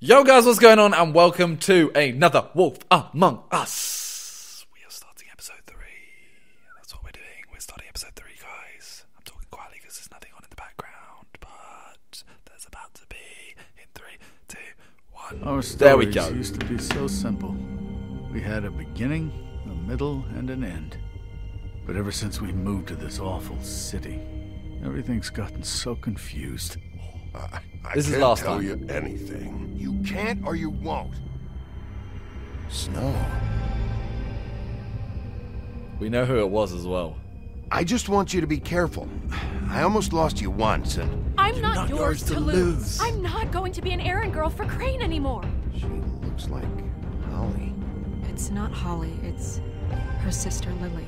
Yo guys, what's going on? And welcome to another Wolf Among Us. We are starting episode 3. That's what we're doing. We're starting episode 3, guys. I'm talking quietly because there's nothing on in the background, but there's about to be in 3, 2, 1. Our There we go. stories used to be so simple. We had a beginning, a middle, and an end. But ever since we moved to this awful city, everything's gotten so confused. This is can't last tell time. you anything. You can't or you won't. Snow. We know who it was as well. I just want you to be careful. I almost lost you once, and I'm not yours to lose. I'm not going to be an errand girl for Crane anymore. she looks like Holly. It's not Holly, it's her sister Lily.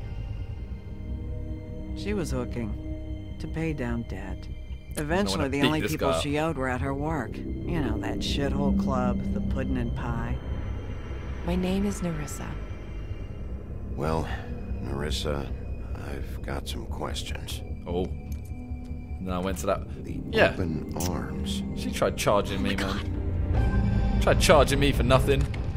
She was hooking to pay down debt. Eventually, wanna the beat only this people guy up. she owed were at her work. You know, that shithole club, the puddin' and pie. My name is Nerissa. Well, Nerissa, I've got some questions. Oh. And then I went to that. The Yeah. open arms. She tried charging me, man. Tried charging me for nothing.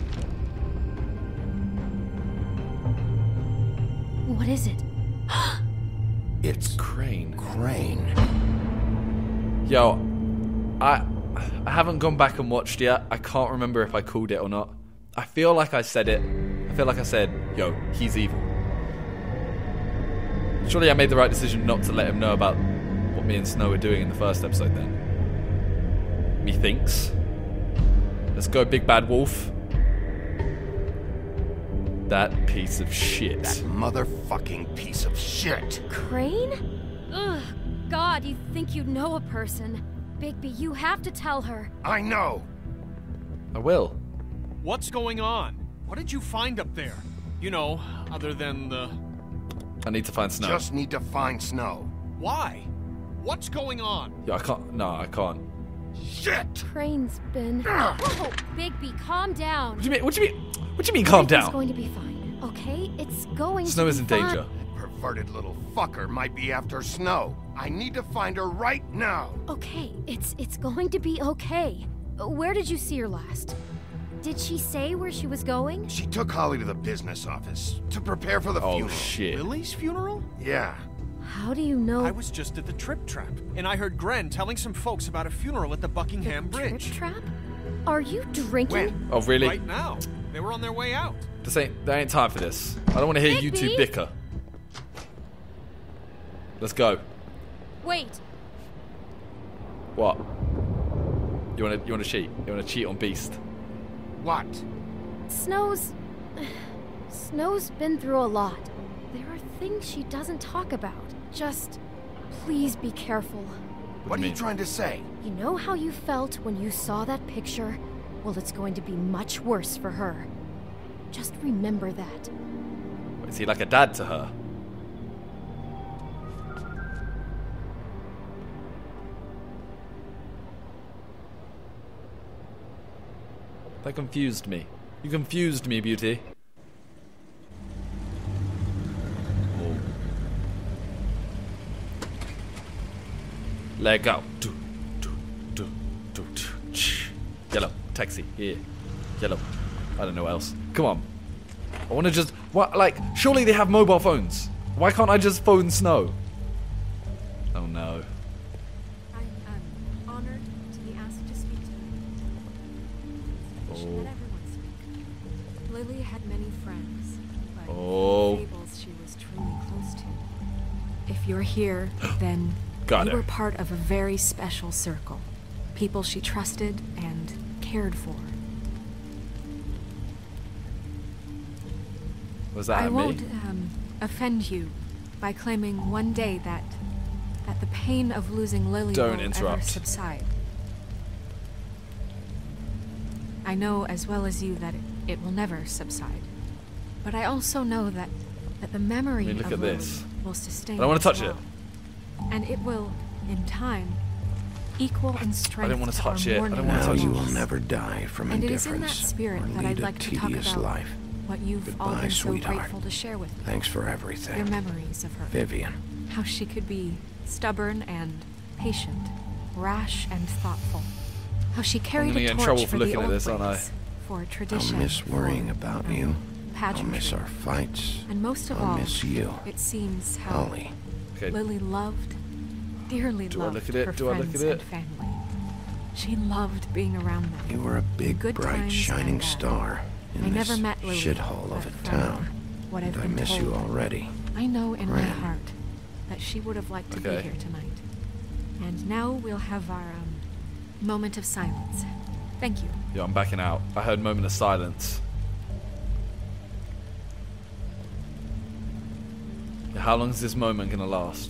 What is it? It's Crane. Crane. Yo, I haven't gone back and watched yet. I can't remember if I called it or not. I feel like I said it. I feel like I said, yo, he's evil. Surely I made the right decision not to let him know about what me and Snow were doing in the first episode then. Methinks. Let's go, big bad wolf. That piece of shit. That motherfucking piece of shit. Crane? Ugh, God, you think you know a person. Bigby, you have to tell her. I know. I will. What's going on? What did you find up there? You know, other than the... I need to find Snow. Just need to find Snow. Why? What's going on? Yo, I can't. No, I can't. Shit! Crane's been... Whoa, Bigby, calm down. What do you mean? What do you mean? What do you mean? Calm Everything's down. going to be fine, okay? It's going Snow to is be in fine. danger. Perverted little fucker might be after Snow. I need to find her right now. Okay, it's going to be okay. Where did you see her last? Did she say where she was going? She took Holly to the business office to prepare for the Oh funeral. shit. Lily's funeral? Yeah. How do you know? I was just at the Trip Trap, and I heard Gren telling some folks about a funeral at the Buckingham Trip Bridge. trap? Are you drinking? When? Oh really? Right now. They were on their way out. There ain't time for this. I don't want to hear you two Bigby? bicker. Let's go. Wait, What? You wanna cheat? You wanna cheat on Beast? What? Snow's been through a lot. There are things she doesn't talk about. Just please be careful. What do are you you mean? trying to say? You know how you felt when you saw that picture? Well, it's going to be much worse for her. Just remember that. Is he like a dad to her? That confused me. You confused me, beauty. Oh. Let go. Yellow. Taxi. Here. Yellow. I don't know what else. Come on. I want to just... What? Like, surely they have mobile phones. Why can't I just phone Snow? Oh no. I'm honored to be asked to speak tonight. I should let everyone speak. Lily had many friends, but Oh. fables she was truly close to. If you're here, then Got you her. were part of a very special circle. People she trusted and cared for. Was that I at me? won't offend you by claiming one day that the pain of losing Lily Don't will ever interrupt. subside. I know as well as you that it will never subside. But I also know that the memory I mean, look of at Lily this. will sustain I don't wanna us touch all. it. And it will, in time, equal in strength didn't wanna to touch our it. I mourning don't wanna Now touch you it. will never die from And it is in that indifference spirit or that I'd lead like a to talk tedious about life. what you've all Goodbye, been so sweetheart. grateful to share with me. Thanks for everything. Your memories of her. Vivian. How she could be stubborn and patient, rash and thoughtful. How she carried gonna a get in torch trouble for for the looking at old this, aren't I? ways, for tradition. I'll miss worrying for, about you. I'll pageantry. miss our fights. And most of I'll all, miss you, it seems how Holly. Okay. Lily loved, dearly Do I loved look at it? her Do I look friends at it? and family. She loved being around them. You were a big, Good bright, times shining and bad. star in I this never met Lily, shithole of but a from town. what I've And I been miss told, you already. I know in my Ran. heart that she would have liked to be Okay. here tonight. And now we'll have our moment of silence. Thank you. Yeah, I'm backing out. I heard moment of silence. Yeah, how long is this moment gonna last?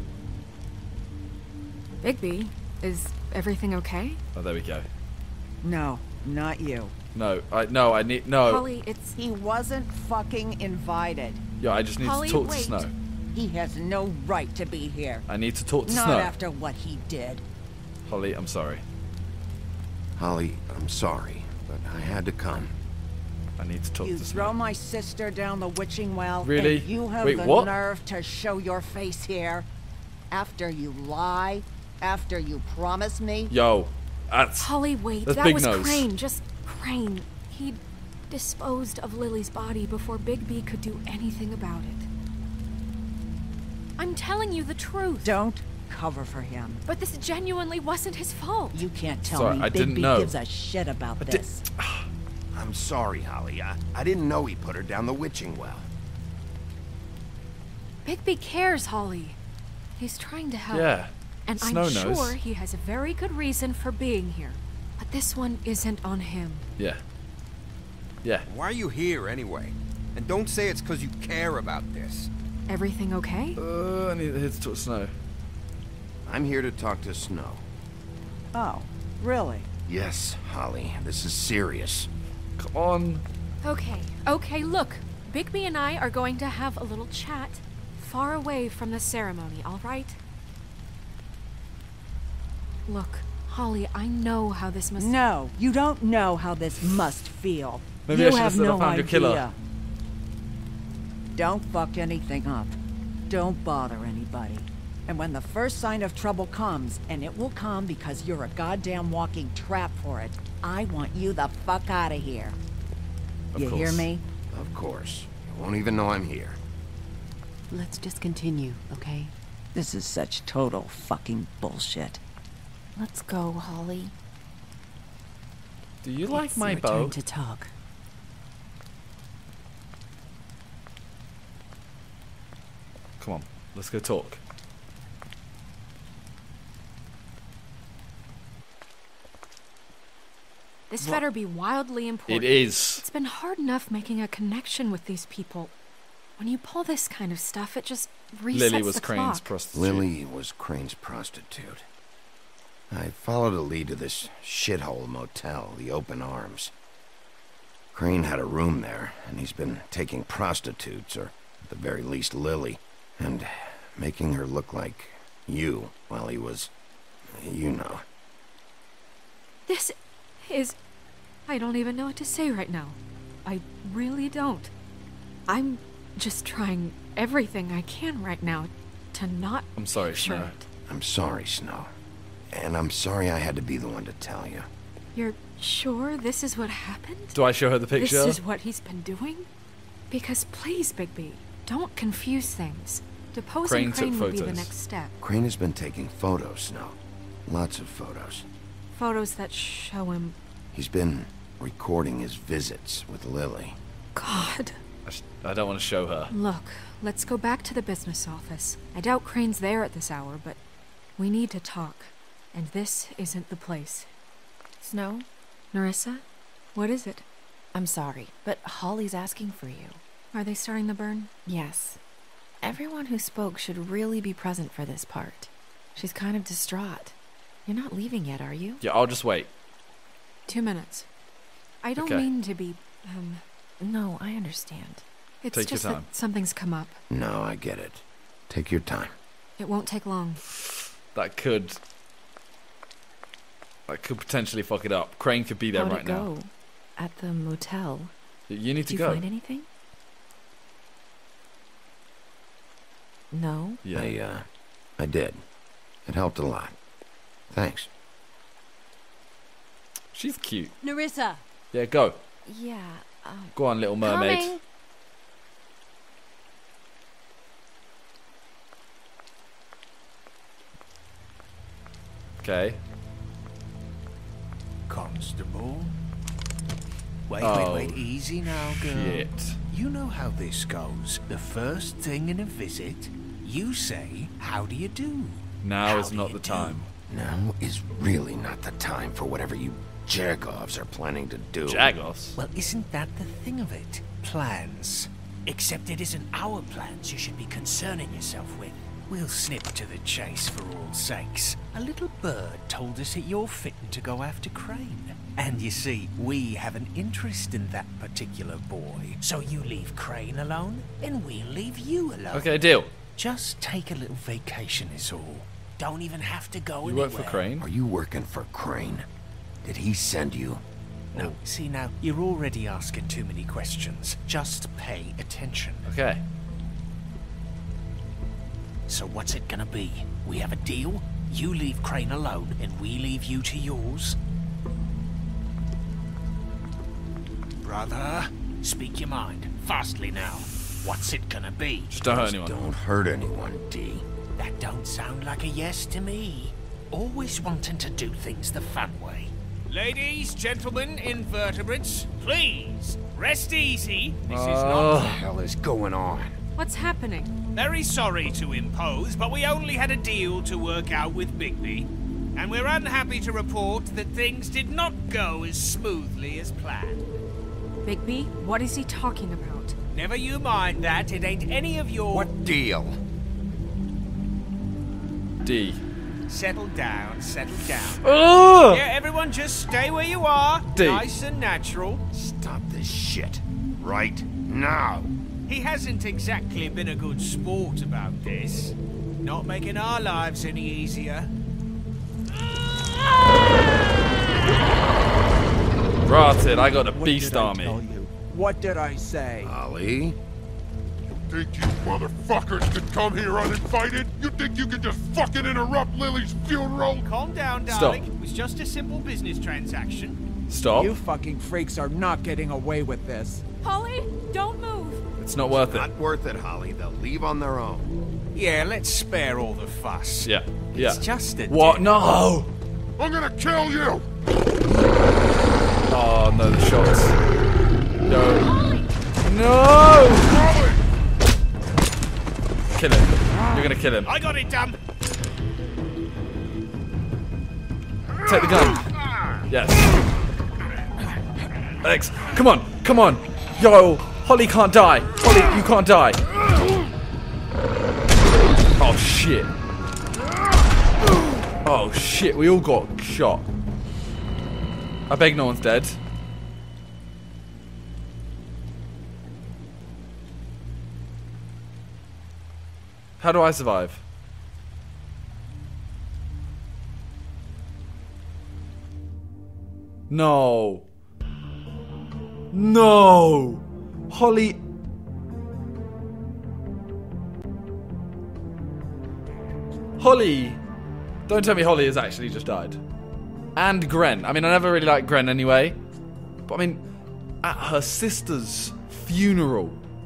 Bigby, is everything okay? Oh, there we go. No, not you. No, I need no. Holly, it's He wasn't fucking invited. Yeah, I just need Holly, to talk wait. to Snow. He has no right to be here. I need to talk to Not Snow. after what he did. Holly, I'm sorry. Holly, I'm sorry, but I had to come. I need to talk You to throw Snow. my sister down the witching well, Really? and you have Wait, the what? nerve to show your face here? After you lie? After you promise me? Yo, that's Holly, wait. That's That Big was Nose. Crane. Just Crane. He disposed of Lily's body before Bigby could do anything about it. I'm telling you the truth. Don't cover for him. But this genuinely wasn't his fault. You can't tell Sorry, me I didn't Bigby know. gives a shit about this. I'm sorry, Holly. I didn't know he put her down the witching well. Bigby cares, Holly. He's trying to help. yeah. And Snow I'm knows. sure he has a very good reason for being here. But this one isn't on him. Yeah. Yeah. Why are you here anyway? And don't say it's because you care about this. Everything okay? I need to talk to Snow. I'm here to talk to Snow. Oh, really? Yes, Holly, this is serious. Come on. Okay, look. Bigby and I are going to have a little chat far away from the ceremony, all right? Look, Holly, I know how this must... No, you don't know how this must feel. Maybe I you should have have said I no found your idea. killer. Don't fuck anything up. Don't bother anybody. And when the first sign of trouble comes, and it will come because you're a goddamn walking trap for it, I want you the fuck out of here. Of You course. hear me? Of course. You won't even know I'm here. Let's just continue, okay? This is such total fucking bullshit. Let's go, Holly. Do you like It's my your bow? turn to talk. Come on, let's go talk. This better be wildly important. It is. It's been hard enough making a connection with these people. When you pull this kind of stuff, it just resets Lily was the Crane's clock. prostitute. Lily was Crane's prostitute. I followed a lead to this shithole motel, the Open Arms. Crane had a room there, and he's been taking prostitutes, or at the very least Lily, and making her look like you while he was, you know. This is... I don't even know what to say right now. I really don't. I'm just trying everything I can right now to not I'm sorry, picture Snow. it. I'm sorry, Snow. And I'm sorry I had to be the one to tell you. You're sure this is what happened? Do I show her the picture? This is what he's been doing? Because please, Bigby, don't confuse things. Deposing Crane took Crane would be the photos. next step. Crane has been taking photos, Snow. Lots of photos. Photos that show him... He's been recording his visits with Lily. God. I don't want to show her. Look, let's go back to the business office. I doubt Crane's there at this hour, but we need to talk. And this isn't the place. Snow, Nerissa? What is it? I'm sorry, but Holly's asking for you. Are they starting the burn? Yes. Everyone who spoke should really be present for this part. She's kind of distraught. You're not leaving yet, are you? Yeah, I'll just wait. 2 minutes. I don't Okay. mean to be, No, I understand. It's Take your just time. that something's come up. No, I get it. Take your time. It won't take long. That could potentially fuck it up. Crane could be there How'd right it now. go? At the motel? You need Did to you go. find anything? No? Yeah. I did. It helped a lot. Thanks. She's cute. Nerissa! Yeah, go. Yeah, Go on, Little Mermaid. coming. Okay. Constable? Wait, Oh, wait, easy now, girl. Shit. You know how this goes. The first thing in a visit, you say, how do you do? Now How is do not you the do? time. Now is really not the time for whatever you Jagovs are planning to do. Jagos? Well, isn't that the thing of it? Plans. Except it isn't our plans you should be concerning yourself with. We'll snip to the chase for all sakes. A little bird told us that you're fitting to go after Crane. And you see, we have an interest in that particular boy. So you leave Crane alone, and we'll leave you alone. Okay, deal. Just take a little vacation is all. Don't even have to go You anywhere. work for Crane? Are you working for Crane? Did he send you? No, see now, you're already asking too many questions. Just pay attention. Okay. So what's it gonna be? We have a deal? You leave Crane alone, and we leave you to yours? Brother, speak your mind. Fastly now. What's it gonna be? Just don't hurt anyone. Don't hurt anyone, D. That don't sound like a yes to me. Always wanting to do things the fun way. Ladies, gentlemen, invertebrates, please, rest easy. This is not... What the hell is going on? What's happening? Very sorry to impose, but we only had a deal to work out with Bigby. And we're unhappy to report that things did not go as smoothly as planned. Bigby, what is he talking about? Never you mind that, it ain't any of your... What deal? D. Settle down, settle down. Oh! Yeah, everyone just stay where you are. D. Nice and natural. Stop this shit. Right now. He hasn't exactly been a good sport about this. Not making our lives any easier. Rotted, I got a beast army. What did I say? Ollie? Think you motherfuckers could come here uninvited? You think you could just fucking interrupt Lily's funeral? Calm down, Stop. darling. It was just a simple business transaction. Stop. You fucking freaks are not getting away with this. Holly, don't move! It's not worth it. Not worth it, Holly. They'll leave on their own. Yeah, let's spare all the fuss. Yeah. Yeah. It's just a What? deal. No! I'm gonna kill you! Oh, no, the shots. No. No! Holly! Kill him. You're gonna kill him. I got it done. Take the gun. Yes. Alex, come on. Come on. Yo, Holly can't die. Holly, you can't die. Oh, shit. Oh, shit. We all got shot. I beg no one's dead. How do I survive? No. No. Holly. Holly. Don't tell me Holly has actually just died. And Gren. I mean, I never really liked Gren anyway. But I mean, at her sister's funeral.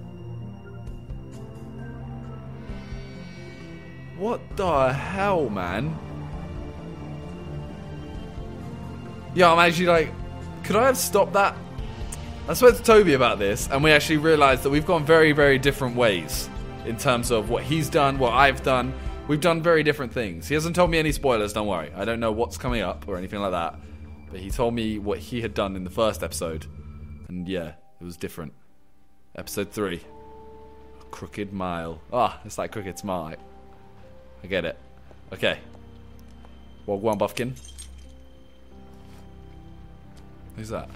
What the hell, man? Yeah, I'm actually like, could I have stopped that? I spoke to Toby about this, and we actually realised that we've gone very, very different ways in terms of what he's done, what I've done. We've done very different things. He hasn't told me any spoilers, don't worry. I don't know what's coming up or anything like that. But he told me what he had done in the first episode. And yeah, it was different. Episode 3. Crooked Mile. Ah, it's like Crooked Smile. I get it. Okay. Well, go on, Buffkin. Who's that?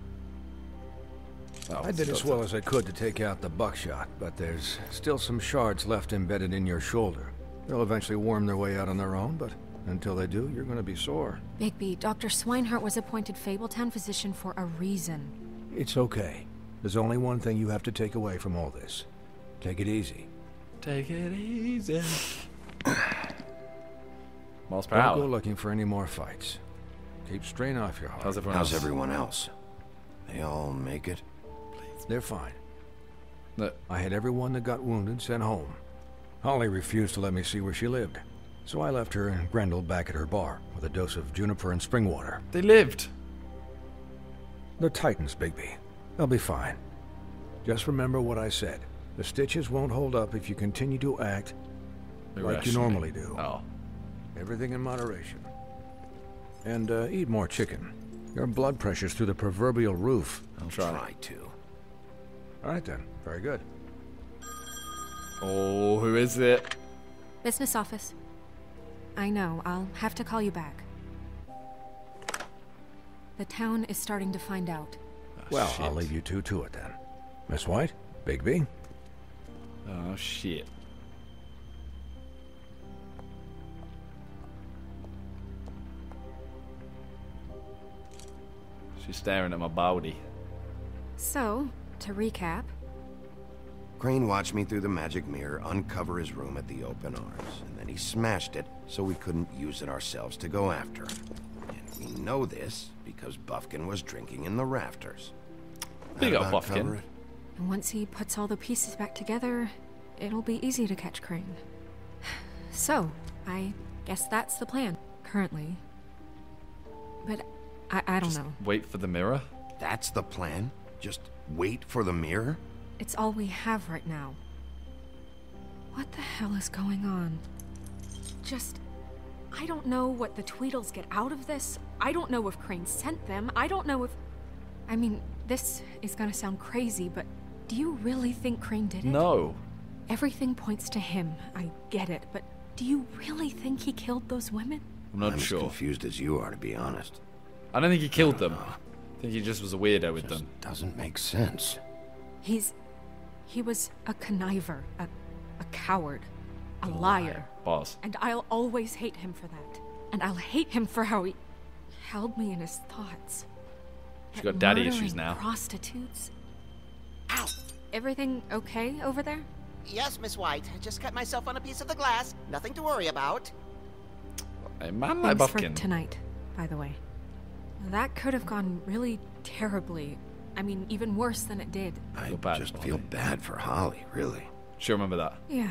Oh, I did as well as I could to take out the buckshot, but there's still some shards left embedded in your shoulder. They'll eventually worm their way out on their own, but until they do, you're going to be sore. Bigby, Dr. Swinehart was appointed Fabletown physician for a reason. It's okay. There's only one thing you have to take away from all this. Take it easy. Take it easy. Miles per Don't hour. go looking for any more fights. Keep strain off your heart. How's everyone else? They all make it? They're fine. Look. I had everyone that got wounded sent home. Holly refused to let me see where she lived, so I left her and Grendel back at her bar with a dose of juniper and spring water. They lived. They're Titans, Bigby. They'll be fine. Just remember what I said. The stitches won't hold up if you continue to act like you normally do. Oh. Everything in moderation. And eat more chicken. Your blood pressure's through the proverbial roof. I'll try to. All right then. Very good. Oh, who is it? Business office. I know, I'll have to call you back. The town is starting to find out. Well, I'll leave you two to it then. Miss White? Bigby? Oh, shit. She's staring at my body. So, to recap... Crane watched me through the magic mirror uncover his room at the open arms, and then he smashed it so we couldn't use it ourselves to go after him. And we know this because Buffkin was drinking in the rafters. Big up Buffkin. And once he puts all the pieces back together, it'll be easy to catch Crane. So, I guess that's the plan, currently. But I don't know. Wait for the mirror? That's the plan? Just wait for the mirror? It's all we have right now. What the hell is going on? I don't know what the Tweedles get out of this. I don't know if Crane sent them. I don't know if... I mean, this is gonna sound crazy, but do you really think Crane did it? No. Everything points to him. I get it, but do you really think he killed those women? I'm not as sure. Confused as you are, to be honest. I don't think he killed them. I think he just was a weirdo with them. Doesn't make sense. He was a conniver, a coward, a liar. Boss. And I'll always hate him for that. And I'll hate him for how he held me in his thoughts. She's got daddy issues now. Prostitutes? Ow! Everything okay over there? Yes, Miss White. I just cut myself on a piece of the glass. Nothing to worry about. Hey, man, my Buffkin. For tonight, by the way. That could have gone really terribly. I mean, even worse than it did. I just feel bad for Holly, really. She'll remember that. Yeah.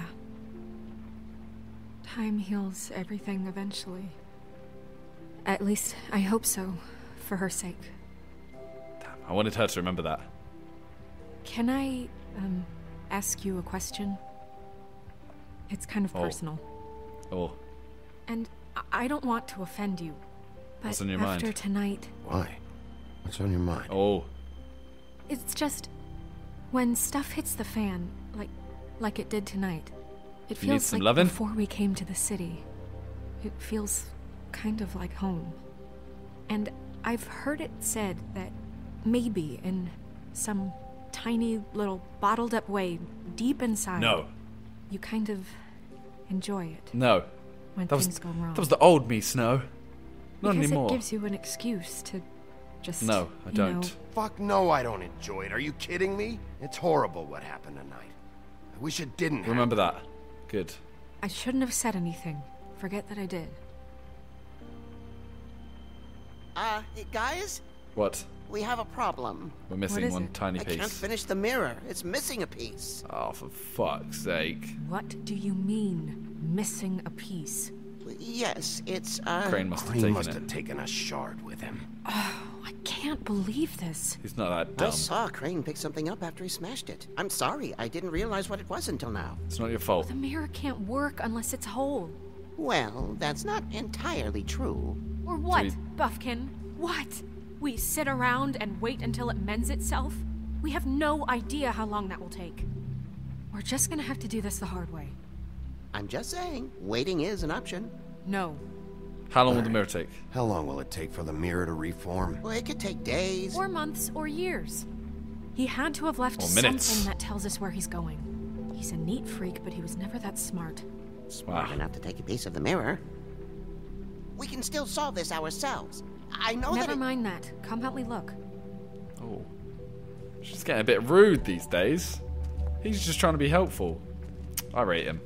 Time heals everything eventually. At least, I hope so, for her sake. Damn, I wanted her to remember that. Can I, ask you a question? It's kind of personal. Oh. And I don't want to offend you, but what's on your after mind? Tonight... Why? What's on your mind? Oh. It's just... when stuff hits the fan, like it did tonight, it You need feels some like lovin'? before we came to the city. It feels kind of like home. And I've heard it said that maybe in some tiny little bottled up way deep inside... No. You kind of enjoy it. No. When that things was, go wrong. That was the old me, Snow. Not because anymore. It gives you an excuse to just... No, I don't. know. Fuck no, I don't enjoy it. Are you kidding me? It's horrible what happened tonight. I wish it didn't Remember that. Good. I shouldn't have said anything. Forget that I did. Guys? What? We have a problem. We're missing one tiny I piece. can't finish the mirror. It's missing a piece. Oh, for fuck's sake. What do you mean, missing a piece? Yes, it's, Crane must have taken a shard with him. Oh, I can't believe this. He's not that dumb. I saw Crane pick something up after he smashed it. I'm sorry, I didn't realize what it was until now. It's not your fault. The mirror can't work unless it's whole. Well, that's not entirely true. Or what, Buffkin? What? We sit around and wait until it mends itself? We have no idea how long that will take. We're just gonna have to do this the hard way. I'm just saying, waiting is an option. No. How long will the mirror take? How long will it take for the mirror to reform? Well, it could take days. Or months, or years. He had to have left Or minutes. something that tells us where he's going. He's a neat freak, but he was never that smart. Smart enough to take a piece of the mirror. We can still solve this ourselves. I know Never that mind that. Come help me look. Oh. She's getting a bit rude these days. He's just trying to be helpful. I rate him.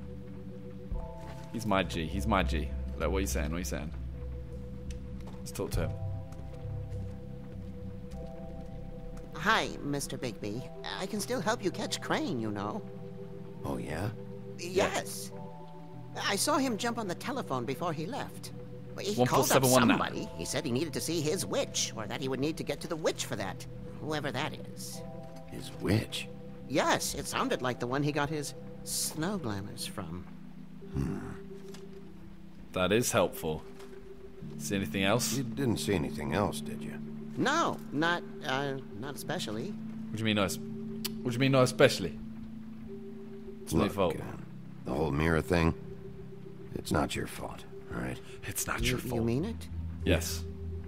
He's my G. He's my G. Like, what are you saying? What are you saying? Let's talk to him. Hi, Mr. Bigby. I can still help you catch Crane, you know. Oh, yeah? Yes. I saw him jump on the telephone before he left. He 1471 called up somebody. He said he needed to see his witch, or that he would need to get to the witch for that. Whoever that is. His witch? Yes, it sounded like the one he got his snow glamours from. That is helpful. See anything else? You didn't see anything else, did you? No, not especially. What do you mean, what do you mean, not especially? It's my fault. The whole mirror thing, it's not your fault, all right? It's not your fault. You mean it? Yes.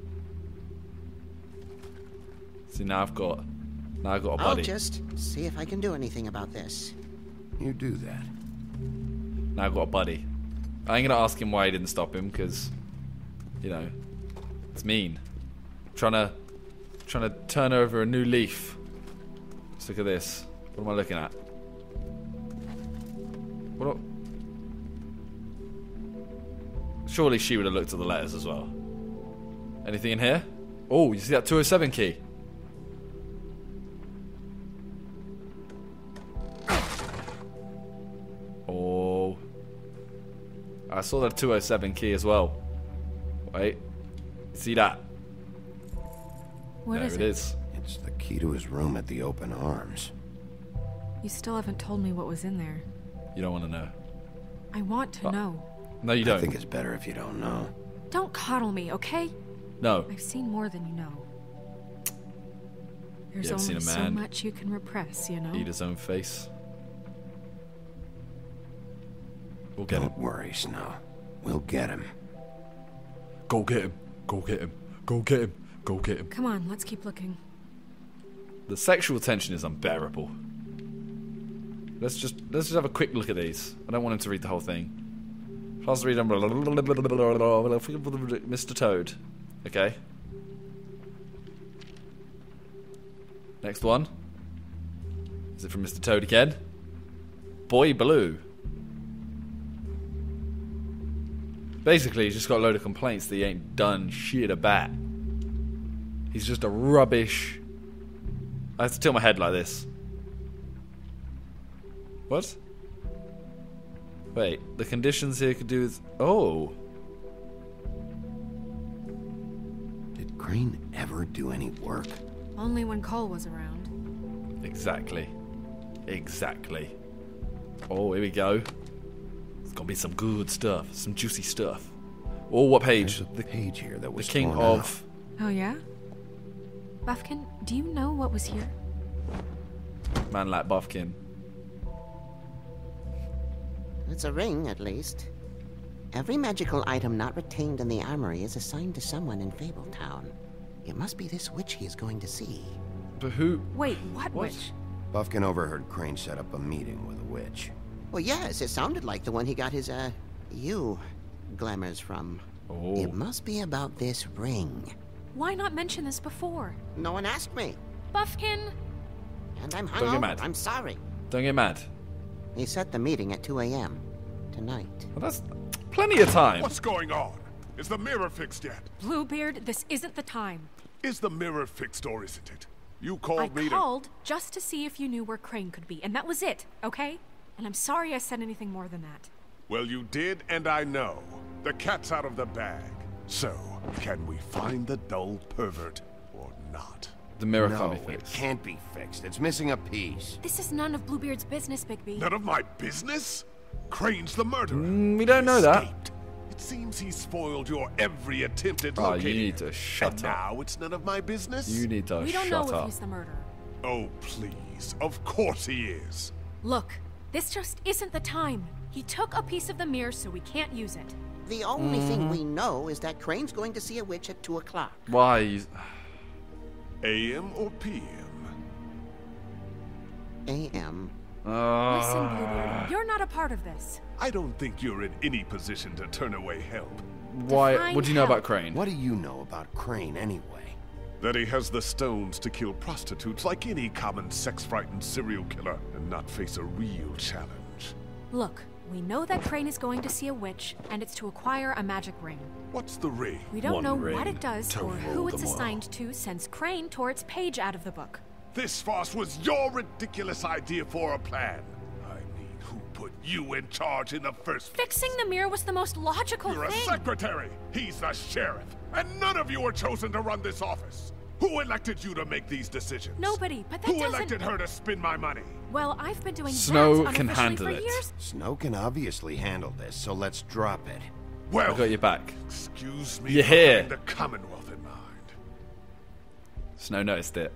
See, now I've got a buddy. I'll just see if I can do anything about this. You do that. Now I've got a buddy. I ain't gonna ask him why he didn't stop him, because, you know, it's mean. Trying to turn over a new leaf. Let's look at this. What am I looking at? What? Surely she would have looked at the letters as well. Anything in here? Oh, you see that 207 key? Oh. I saw that 207 key as well. Wait. See that? What is it? There it is. It's the key to his room at the Open Arms. You still haven't told me what was in there. You don't want to know. I want to know. No, you don't. I think it's better if you don't know. Don't coddle me, okay? No. I've seen more than you know. There's You haven't only seen a so man much you can repress, you know? Eat his own face. We'll get him. Don't worry, Snow. We'll get him. Go get him. Go get him. Go get him. Go get him. Come on, let's keep looking. The sexual tension is unbearable. Let's just have a quick look at these. I don't want him to read the whole thing. Plus read Mr. Toad. Okay. Next one. Is it from Mr. Toad again? Boy Blue. Basically, he's just got a load of complaints that he ain't done shit about. He's just a rubbish... I have to tilt my head like this. What? Wait, the conditions here could do with... Oh. Did Crane ever do any work? Only when Cole was around. Exactly. Exactly. Oh, here we go. It's gonna be some good stuff. Some juicy stuff. Oh, what page? There's a page here that was the King torn of... Oh, yeah? Buffkin, do you know what was here? Man like Buffkin. It's a ring, at least. Every magical item not retained in the armory is assigned to someone in Fabletown. It must be this witch he is going to see. But who... Wait, what witch? Buffkin overheard Crane set up a meeting with a witch. Well, yes, it sounded like the one he got his, glamours from. Oh. It must be about this ring. Why not mention this before? No one asked me. Buffkin! And I'm Don't get hungover. mad. I'm sorry. Don't get mad. He set the meeting at 2 a.m. tonight. Well, that's plenty of time. What's going on? Is the mirror fixed yet? Bluebeard, this isn't the time. Is the mirror fixed or isn't it? You called me I called just to see if you knew where Crane could be, and that was it, okay? And I'm sorry I said anything more than that. Well, you did, and I know. The cat's out of the bag. So, can we find the dull pervert or not? The mirror No, can't be it fixed. can't be fixed. It's missing a piece. This is none of Bluebeard's business, Bigby. None of my business? Crane's the murderer. We don't know that. Escaped. It seems he spoiled your every attempt at Oh, locating you need to him. shut And up. now it's none of my business? You need to We don't shut know up. if he's the murderer. Oh, please. Of course he is. Look, this just isn't the time. He took a piece of the mirror, so we can't use it. The only thing we know is that Crane's going to see a witch at 2 o'clock. Why? You... AM or PM? AM. Listen, Bluebeard, you're not a part of this. I don't think you're in any position to turn away help. Why? Define What do you know help. about Crane? What do you know about Crane anyway? That he has the stones to kill prostitutes like any common sex-frightened serial killer and not face a real challenge. Look, we know that Crane is going to see a witch, and it's to acquire a magic ring. What's the ring? We don't One know ring what it does to or who rule it's them all. assigned to since Crane tore its page out of the book. this farce was your ridiculous idea for a plan. I mean, who put you in charge in the first place? Fixing the mirror was the most logical You're thing. a secretary. He's the sheriff. And none of you were chosen to run this office. Who elected you to make these decisions? Nobody, but that Who doesn't... elected her to spin my money? Well, I've been doing Snow that can unofficially handle for it. years. Snow can obviously handle this, so let's drop it. Well, I got your back. excuse me You're for here. having the Commonwealth in mind. Snow noticed it.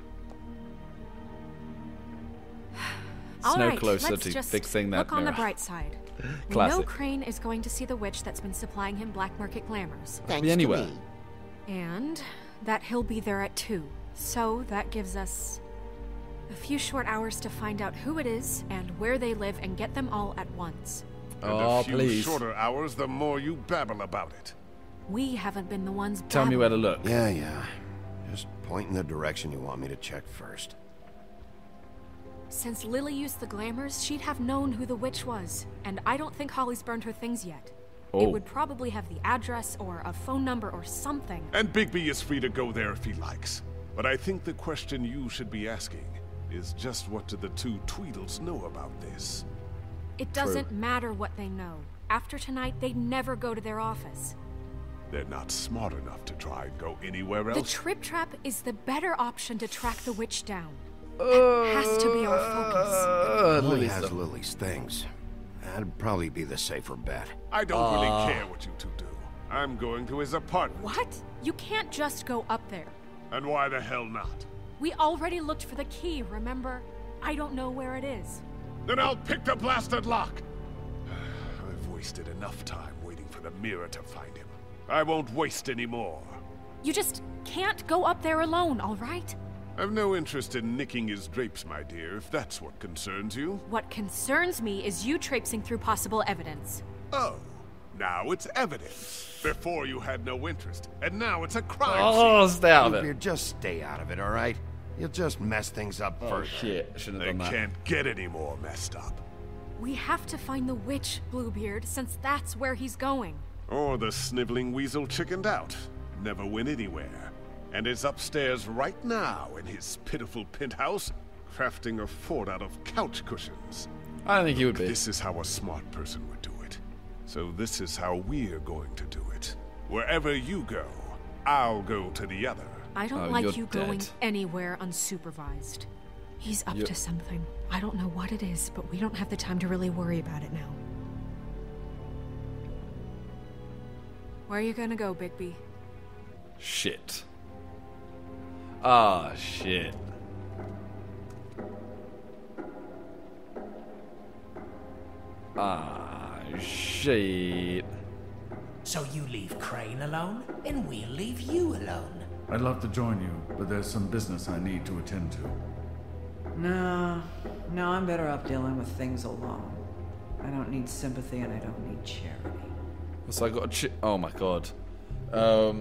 All Snow right, closer let's to just fixing that look on the mirror. bright side. We Classic. know Crane is going to see the witch that's been supplying him black market glamours. Thanks Be anywhere. to me. And that he'll be there at 2. So that gives us a few short hours to find out who it is and where they live and get them all at once. And Oh, a few please. shorter hours, the more you babble about it. We haven't been the ones Tell me where to babbling. look. Yeah. Just point in the direction you want me to check first. Since Lily used the glamours, she'd have known who the witch was. And I don't think Holly's burned her things yet. Oh. It would probably have the address or a phone number or something. And Bigby is free to go there if he likes. But I think the question you should be asking is just what do the two Tweedles know about this? It doesn't matter what they know. After tonight, they'd never go to their office. They're not smart enough to try and go anywhere The else. Trip Trap is the better option to track the witch down. That has to be our focus. Lily has Lily's things. That'd probably be the safer bet. I don't really care what you two do. I'm going to his apartment. What? You can't just go up there. And why the hell not? We already looked for the key, remember? I don't know where it is. Then I'll pick the blasted lock. I've wasted enough time waiting for the mirror to find him. I won't waste any more. You just can't go up there alone, all right? I've no interest in nicking his drapes, my dear, if that's what concerns you. What concerns me is you traipsing through possible evidence. Oh, now it's evidence. Before you had no interest, and now it's a crime Oh, scene. stay out of Bluebeard, it. just stay out of it, all right? You'll just mess things up Oh, further. shit. Shouldn't They have done that. can't get any more messed up. We have to find the witch, Bluebeard, since that's where he's going. Or the sniveling weasel chickened out. Never went anywhere. And is upstairs right now in his pitiful penthouse, crafting a fort out of couch cushions. I don't think he would be. This is how a smart person would do it. So this is how we're going to do it. Wherever you go, I'll go to the other. I don't Oh, like you're you going dead. anywhere unsupervised. He's up You're- to something. I don't know what it is, but we don't have the time to really worry about it now. Where are you gonna go, Bigby? Shit. Ah, shit. Ah, shit. So you leave Crane alone, and we'll leave you alone. I'd love to join you, but there's some business I need to attend to. No, I'm better off dealing with things alone. I don't need sympathy and I don't need charity. So I got a oh my god. Oh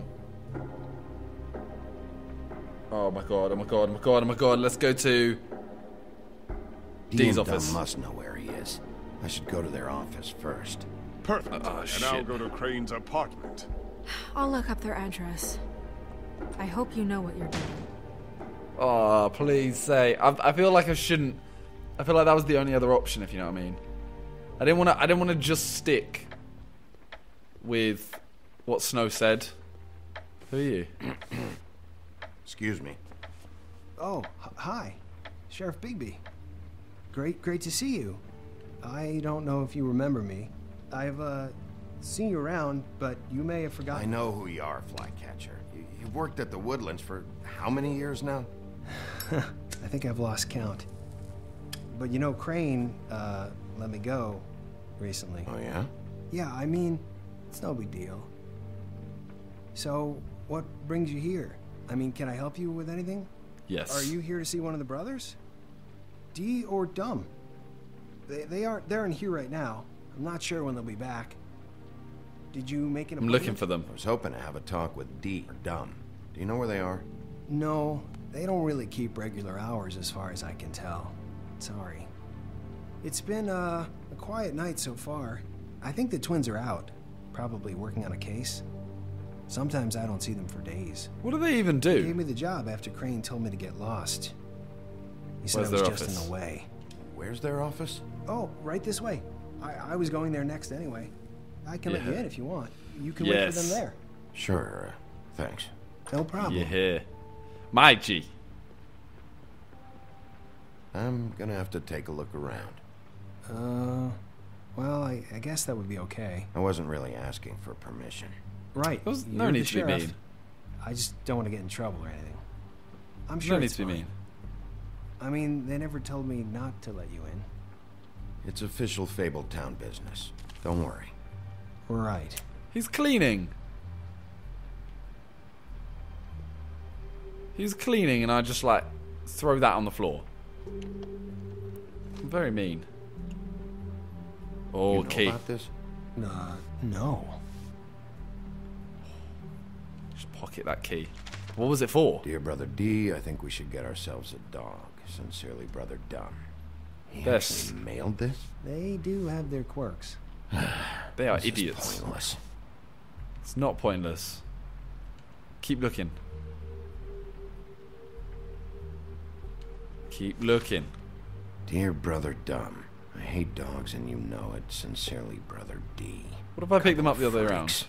my god, oh my god, oh my god, oh my god. Let's go to Dee's office. Dumb must know where he is. I should go to their office first. Perfect. Oh, and I'll shit. go to Crane's apartment. I'll look up their address. I hope you know what you're doing. Oh, please say. I feel like I shouldn't. I feel like that was the only other option, if you know what I mean. I didn't want to just stick with what Snow said. Who are you? Excuse me. Oh, hi. Sheriff Bigby. Great to see you. I don't know if you remember me. I've, seen you around, but you may have forgotten. I know who you are, Flycatcher. You've worked at the Woodlands for how many years now? I think I've lost count. But you know, Crane, let me go recently. Oh, yeah? Yeah, I mean, it's no big deal. So, what brings you here? I mean, can I help you with anything? Yes. Are you here to see one of the brothers? Dee or Dumb? They're in here right now. I'm not sure when they'll be back. Did you make an I'm appointment? looking for them. I was hoping to have a talk with Dee or Dumb. Do you know where they are? No, they don't really keep regular hours as far as I can tell. Sorry. It's been a quiet night so far. I think the twins are out, probably working on a case. Sometimes I don't see them for days. What do they even They do? gave me the job after Crane told me to get lost. He said I was just in the way. Where's their office? Oh, right this way. I was going there next anyway. I can let you in if you want. You can wait for them there. Sure, thanks. No problem. Yeah. My G. I'm gonna have to take a look around. Well, I guess that would be okay. I wasn't really asking for permission. Right. There's no need to be mean. I just don't want to get in trouble or anything. I'm No sure need it's to be fine. mean. I mean, they never told me not to let you in. It's official Fabletown business. Don't worry. Right. He's cleaning. He's cleaning, and I just like throw that on the floor. I'm very mean. Oh, You know key. about this? No. Just pocket that key. What was it for? Dear Brother D, I think we should get ourselves a dog. Sincerely, Brother Dunn. He Yes. actually mailed this? They do have their quirks. They are This is idiots. pointless. It's not pointless. Keep looking. Keep looking. Dear Brother Dunn, I hate dogs and you know it. Sincerely, Brother D. What if I pick them up the other way around?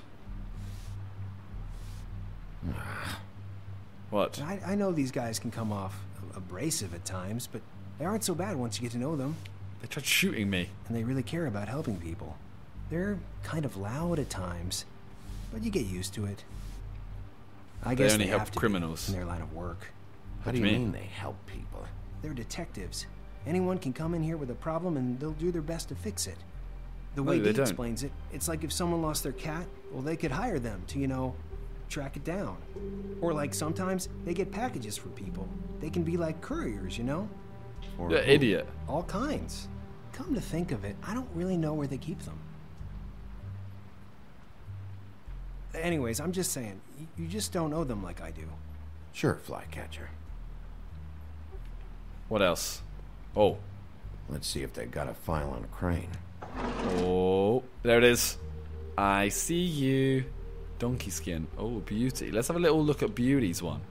What? I know these guys can come off abrasive at times, but they aren't so bad once you get to know them. They tried shooting me. And they really care about helping people. They're kind of loud at times, but you get used to it. I guess only they help have to criminals. in their line of work. How do you mean they help people? They're detectives. Anyone can come in here with a problem and they'll do their best to fix it. The way No, they Dee don't. explains it, it's like if someone lost their cat, well, they could hire them to, track it down. Or like sometimes they get packages for people. They can be like couriers, You're an idiot. All kinds. Come to think of it, I don't really know where they keep them. Anyways, I'm just saying, you just don't know them like I do. Sure, Flycatcher. What else? Oh. Let's see if they got a file on Crane. Oh. There it is. I see you. Donkey skin. Oh, Beauty. Let's have a little look at Beauty's one.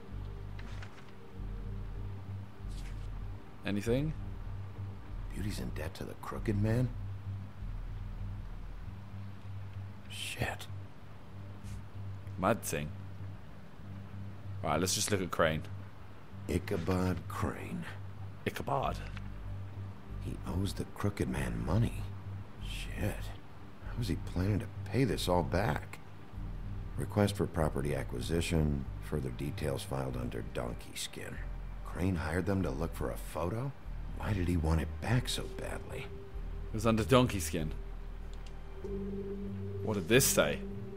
Anything? Beauty's in debt to the Crooked Man? Shit. Mad thing. Alright, let's just look at Crane. Ichabod Crane. Ichabod? He owes the Crooked Man money. Shit. How's he planning to pay this all back? Request for property acquisition. Further details filed under Donkey Skin. Crane hired them to look for a photo? Why did he want it back so badly? It was under Donkey Skin. What did this say?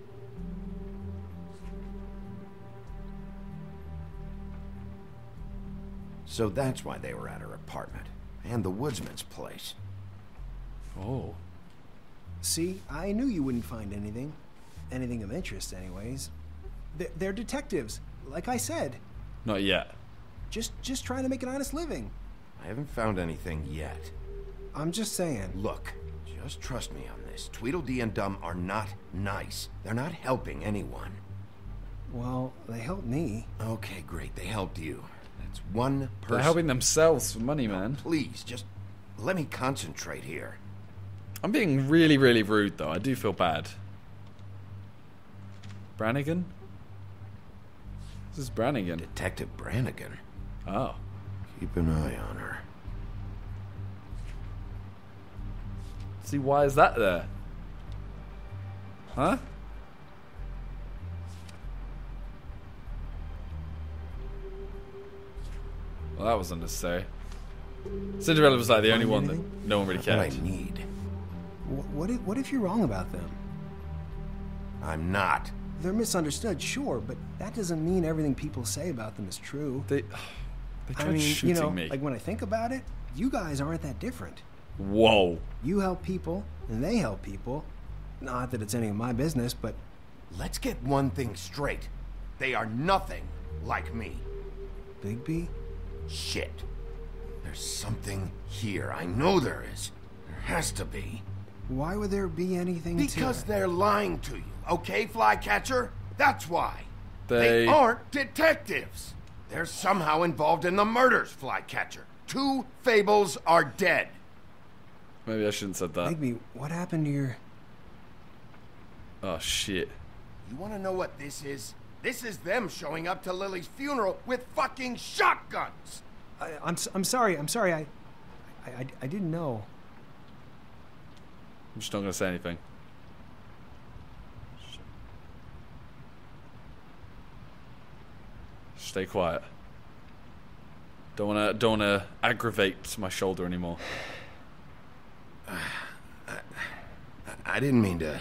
So that's why they were at her apartment. And the woodsman's place. Oh. See, I knew you wouldn't find anything. Anything of interest, anyways. They're detectives, like I said. Not yet. Just trying to make an honest living. I haven't found anything yet. I'm just saying. Look, just trust me on this. Tweedledee and Dum are not nice. They're not helping anyone. Well, they helped me. Okay, great. They helped you. That's one person. They're helping themselves for money, man. Please, just let me concentrate here. I'm being really, really rude, though. I do feel bad. Brannigan? This is Brannigan. Detective Brannigan. Oh. Keep an eye on her. See, why is that there? Huh? Well, that was unnecessary. Cinderella was like the only one that no one really What cared. I need. What if you're wrong about them? I'm not. They're misunderstood, sure, but that doesn't mean everything people say about them is true. They tried shooting me. Like when I think about it, you guys aren't that different. Whoa. You help people, and they help people. Not that it's any of my business, but... Let's get one thing straight. They are nothing like me. Bigby? Shit. There's something here. I know there is. There has to be. Why would there be anything Because they're lying to you, okay, Flycatcher? That's why. They aren't detectives. They're somehow involved in the murders, Flycatcher. 2 fables are dead. Maybe I shouldn't have said that. Bigby, what happened to your... Oh, shit. You want to know what this is? This is them showing up to Lily's funeral with fucking shotguns. I'm sorry. I didn't know. I'm just not going to say anything. Stay quiet. Don't wanna aggravate my shoulder anymore. I didn't mean to.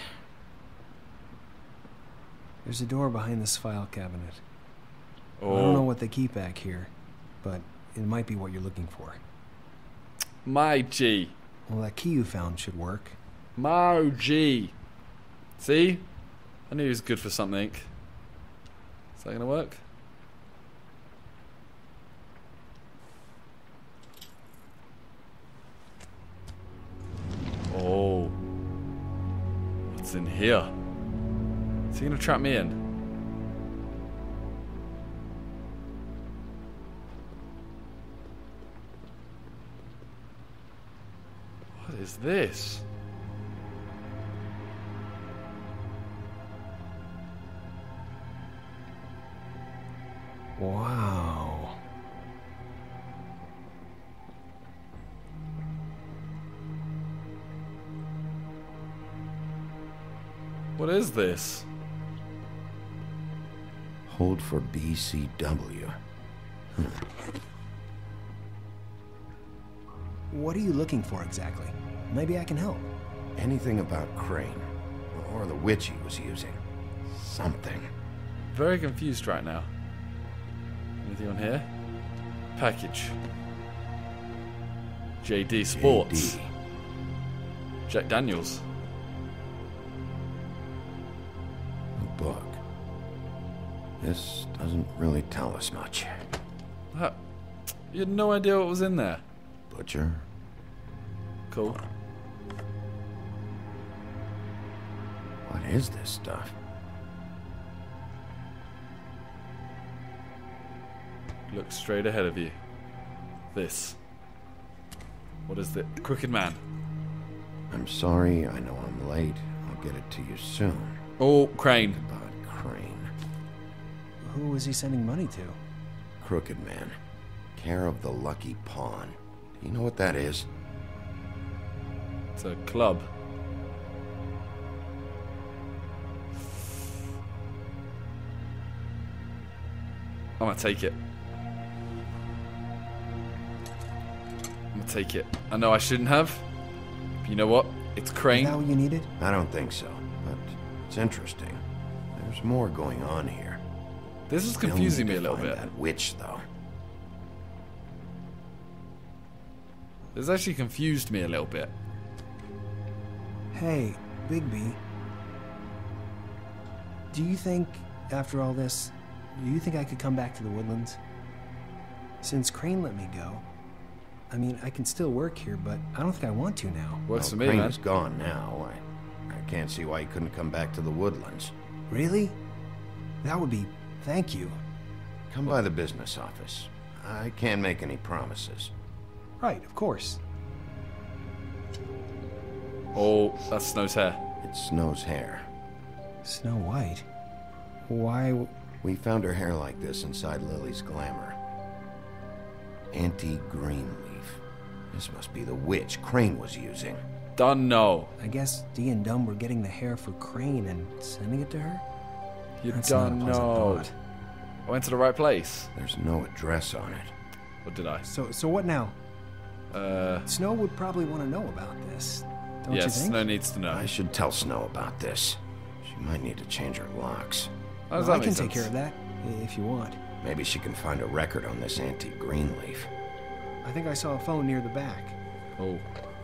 There's a door behind this file cabinet. Oh. I don't know what they keep back here, but it might be what you're looking for. My G. Well, that key you found should work. My G. See? I knew he was good for something. Is that gonna work? Oh. What's in here? Is he gonna trap me in? What is this? Wow. What is this? Hold for BCW. What are you looking for exactly? Maybe I can help. Anything about Crane, or the witch he was using. Something. Very confused right now. Anything on here? Package. JD Sports. JD. Jack Daniels. A book. This doesn't really tell us much. You had no idea what was in there. Butcher. Cool. What is this stuff? Look straight ahead of you. This. What is it? Crooked Man. I'm sorry, I know I'm late. I'll get it to you soon. Oh, Crane. About Crane. Who was he sending money to? Crooked Man. Care of the Lucky Pawn. Do you know what that is? It's a club. I'm gonna take it. I'm gonna take it. I know I shouldn't have. But you know what? It's Crane. Is that what you needed? I don't think so, but it's interesting. There's more going on here. This is confusing me a little Find bit. That witch, though. This actually confused me a little bit. Hey, Bigby. Do you think, after all this, do you think I could come back to the Woodlands? Since Crane let me go. I mean, I can still work here, but I don't think I want to now. Works for me, Crane man. is gone now. I can't see why he couldn't come back to the Woodlands. Really? That would be... Thank you. Come by the business office. I can't make any promises. Right, of course. Oh, that's Snow's hair. It's Snow's hair. Snow White? Why... We found her hair like this inside Lily's glamour. Auntie Greenleaf. This must be the witch Crane was using. Done, no. I guess Dee and Dumb were getting the hair for Crane and sending it to her? You That's done, not a pleasant no. thought. I went to the right place. There's no address on it. Or did I? So what now? Snow would probably want to know about this. Don't you Yes, think? Snow needs to know. I should tell Snow about this. She might need to change her locks. How does Well, that I make can take sense? care of that, if you want. Maybe she can find a record on this Auntie Greenleaf. I think I saw a phone near the back. Oh.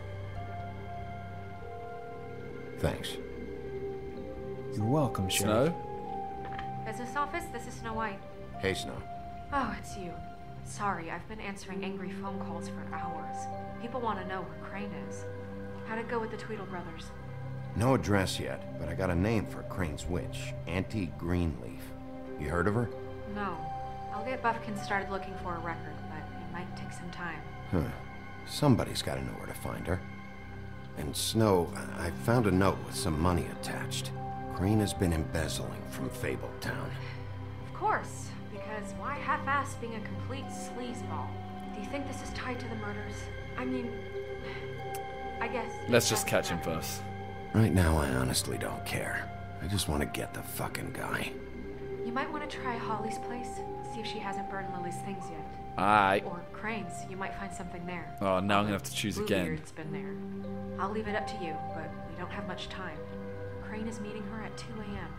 Thanks. You're welcome, Sheriff. Snow? Business office, this is Snow White. Hey, Snow. Oh, it's you. Sorry, I've been answering angry phone calls for hours. People want to know where Crane is. How'd it go with the Tweedle brothers? No address yet, but I got a name for Crane's witch. Auntie Greenleaf. You heard of her? No. I'll get Buffkin started looking for a record, but it might take some time. Huh. Somebody's got to know where to find her. And Snow, I found a note with some money attached. Crane has been embezzling from Fabletown. Of course, because why half-ass being a complete sleazeball? Do you think this is tied to the murders? I mean, I guess... Let's just catch him first. Right now, I honestly don't care. I just want to get the fucking guy. You might want to try Holly's place, see if she hasn't burned Lily's things yet. Aye. Or Crane's, you might find something there. Oh, now I'm gonna have to choose again. Bluebeard's been there. I'll leave it up to you, but we don't have much time. Crane is meeting her at 2 a.m.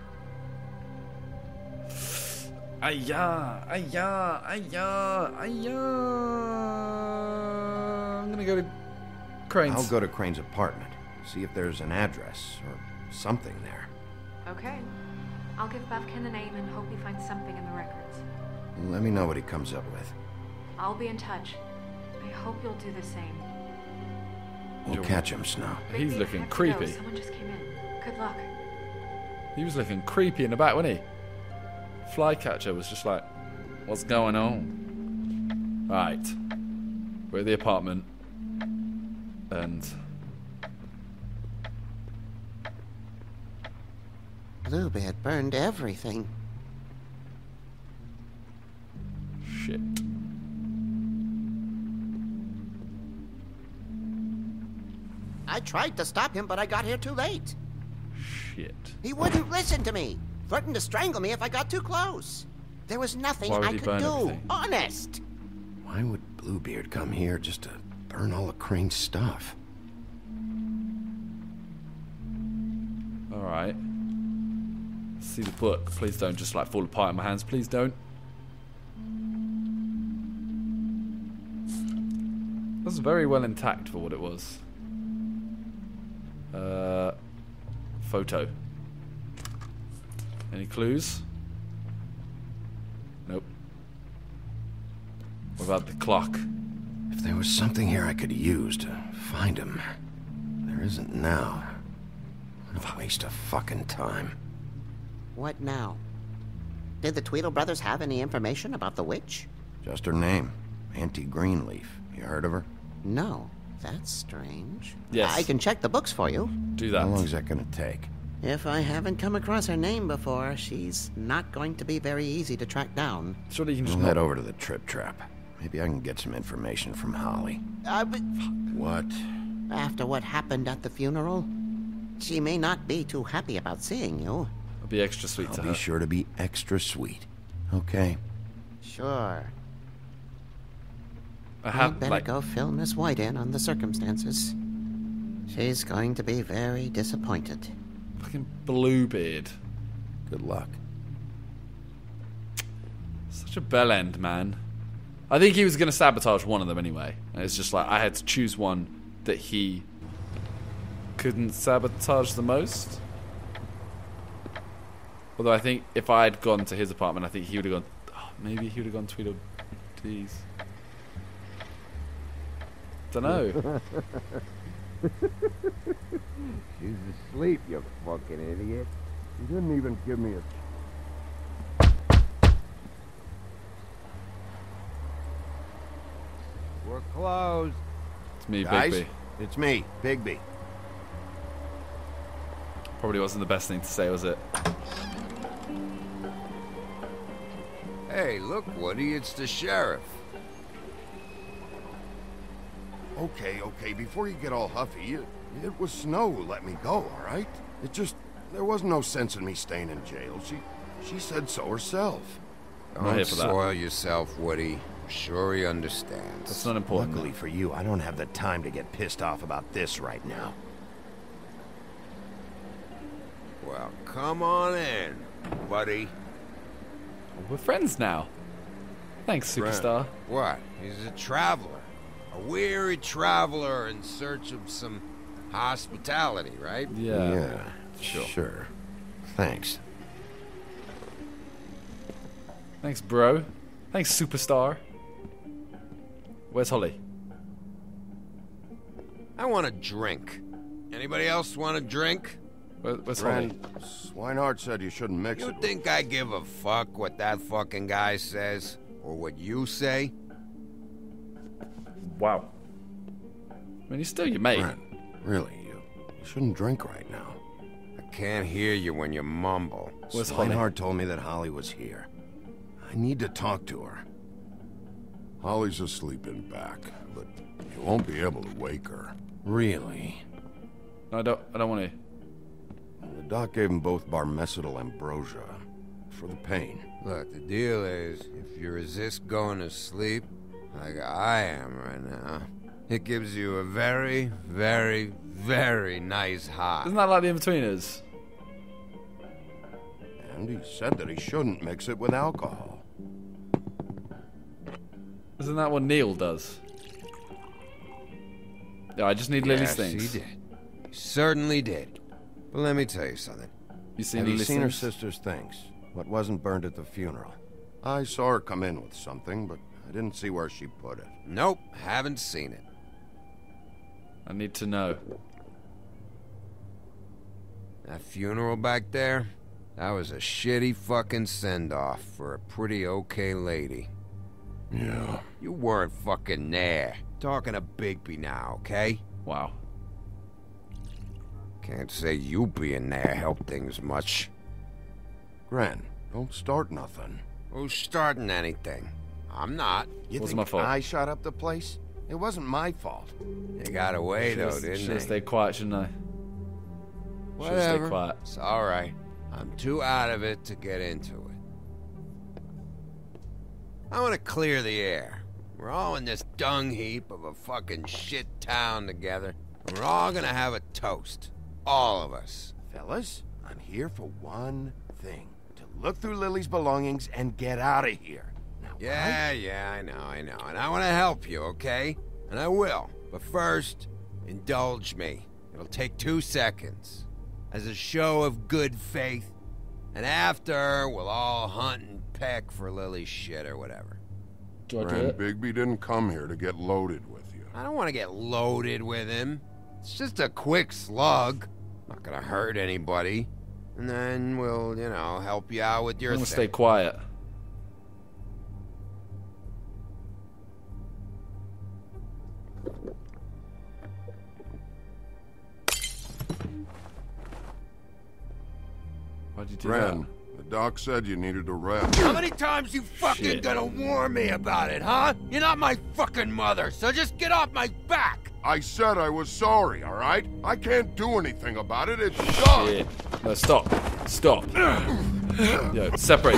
Ayah. I'm gonna go to Crane's. I'll go to Crane's apartment, see if there's an address or something there. Okay. I'll give Bufkin the name and hope he finds something in the records. Let me know what he comes up with. I'll be in touch. I hope you'll do the same. We'll catch him, Snow. He's looking creepy. Someone just came in. Good luck. He was looking creepy in the back, wasn't he? Flycatcher was just like, what's going on? Right. We're at the apartment. And... Bluebeard burned everything. Shit. I tried to stop him, but I got here too late. Shit. He wouldn't listen to me. Threatened to strangle me if I got too close. There was nothing I could do. Everything? Honest. Why would Bluebeard come here just to burn all of Crane's stuff? Alright. See the book. Please don't just like fall apart in my hands. Please don't. That's very well intact for what it was. Photo. Any clues? Nope. What about the clock? If there was something here I could use to find him, there isn't now. What a waste of fucking time. What now? Did the Tweedle brothers have any information about the witch? Just her name, Auntie Greenleaf. You heard of her? No. That's strange. Yes. I can check the books for you. Do that. How long is that gonna take? If I haven't come across her name before, she's not going to be very easy to track down. Surely you can just We'll head over to the Trip Trap. Maybe I can get some information from Holly. But... What? After what happened at the funeral, she may not be too happy about seeing you. I'll be extra sweet to her. I'll be sure to be extra sweet. Okay. Sure. I'd better go fill Miss White in on the circumstances. She's going to be very disappointed. Fucking Bluebeard. Good luck. Such a bell end, man. I think he was going to sabotage one of them anyway. And it's just like, I had to choose one that he couldn't sabotage the most. Although I think if I had gone to his apartment, I think he would have gone... Oh, maybe he would have gone Tweedledee. Dunno. She's asleep, you fucking idiot. You didn't even give me a... We're closed. It's me, Guys, Bigby. It's me, Bigby. Probably wasn't the best thing to say, was it? Hey, look, Woody, it's the sheriff. Okay, before you get all huffy, it was Snow who let me go, all right? There was no sense in me staying in jail. She said so herself. Don't soil yourself, Woody. I'm sure he understands. That's not important. Luckily for you, I don't have the time to get pissed off about this right now. Well, come on in, buddy. We're friends now. Thanks, superstar. What? He's a traveler. A weary traveler in search of some hospitality, right? Yeah, sure. Thanks. Thanks, bro. Thanks, superstar. Where's Holly? I want a drink. Anybody else want a drink? Where's Holly? Swinehart said you shouldn't mix it. You think I give a fuck what that fucking guy says? Or what you say? Wow. I mean, he's still your mate. Brent, really, you shouldn't drink right now. I can't hear you when you mumble. Where's Holly? Swinehart told me that Holly was here. I need to talk to her. Holly's asleep in back, but you won't be able to wake her. Really? No, I don't want to. The doc gave them both Barmecidal ambrosia for the pain. Look, the deal is, if you resist going to sleep, like I am right now, it gives you a very, very, very nice high. Isn't that like the In-Betweeners? And he said that he shouldn't mix it with alcohol. Isn't that what Neil does? Yeah, I just need Lily's things. Yes, he did. He certainly did. But let me tell you something. Have you seen her sister's things? What wasn't burned at the funeral? I saw her come in with something, but I didn't see where she put it. Nope, haven't seen it. I need to know. That funeral back there, that was a shitty fucking send-off for a pretty okay lady. Yeah. You weren't fucking there. Talking to Bigby now, okay? Wow. Can't say you being there helped things much. Gren, don't start nothing. Who's starting anything? I'm not. You Wasn't think my fault. I shot up the place? It wasn't my fault. You got away, though, didn't Should you? have stayed quiet, shouldn't I? Should have stayed Whatever. quiet. It's alright. I'm too out of it to get into it. I want to clear the air. We're all in this dung heap of a fucking shit town together. We're all gonna have a toast. All of us. Fellas, I'm here for one thing. To look through Lily's belongings and get out of here. Now, Yeah, I know. And I want to help you, okay? And I will. But first, indulge me. It'll take 2 seconds. As a show of good faith. And after, we'll all hunt and peck for Lily's shit or whatever. Brent Bigby didn't come here to get loaded with you. I don't want to get loaded with him. It's just a quick slug. Not gonna hurt anybody. And then we'll, help you out with your I'm gonna thing. stay quiet. Why'd you do Gren, the doc said you needed a rest. How many times you fucking Shit. gonna warn me about it, huh? You're not my fucking mother, so just get off my back! I said I was sorry, all right? I can't do anything about it. It's done. Shit. No, stop. Stop. Yo, separate.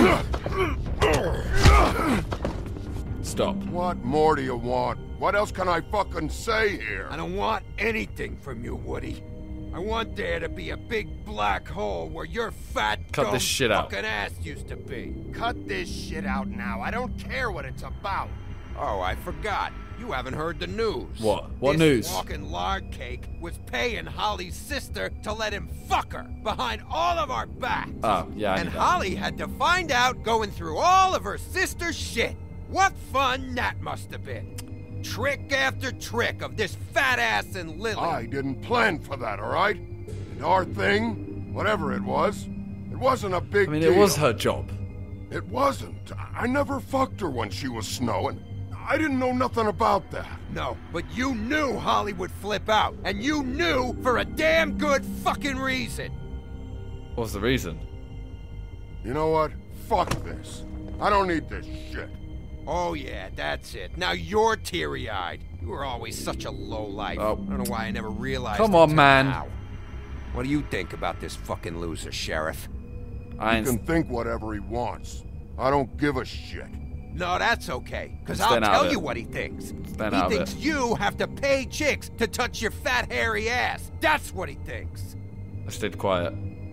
Stop. What more do you want? What else can I fucking say here? I don't want anything from you, Woody. I want there to be a big black hole where your fat, Cut dumb this shit out. fucking ass used to be. Cut this shit out now. I don't care what it's about. Oh, I forgot. You haven't heard the news. What? What This news? walking lard cake was paying Holly's sister to let him fuck her behind all of our backs. Oh, yeah, I And knew that. Holly had to find out going through all of her sister's shit. What fun that must have been. Trick after trick of this fat ass and Lily. I didn't plan for that, all right? And our thing, whatever it wasn't a big deal. It was her job. It wasn't. I never fucked her when she was snowing. I didn't know nothing about that. No, but you knew Holly would flip out. And you knew for a damn good fucking reason. What was the reason? You know what? Fuck this. I don't need this shit. Oh yeah, that's it. Now you're teary-eyed. You were always such a lowlife. Oh. I don't know why I never realized Come it on, till man. now. What do you think about this fucking loser, Sheriff? He can think whatever he wants. I don't give a shit. No, that's okay, because I'm I'll staying out of tell it. you what he thinks. Staying He out of thinks it. you have to pay chicks to touch your fat, hairy ass. That's what he thinks. I stayed quiet.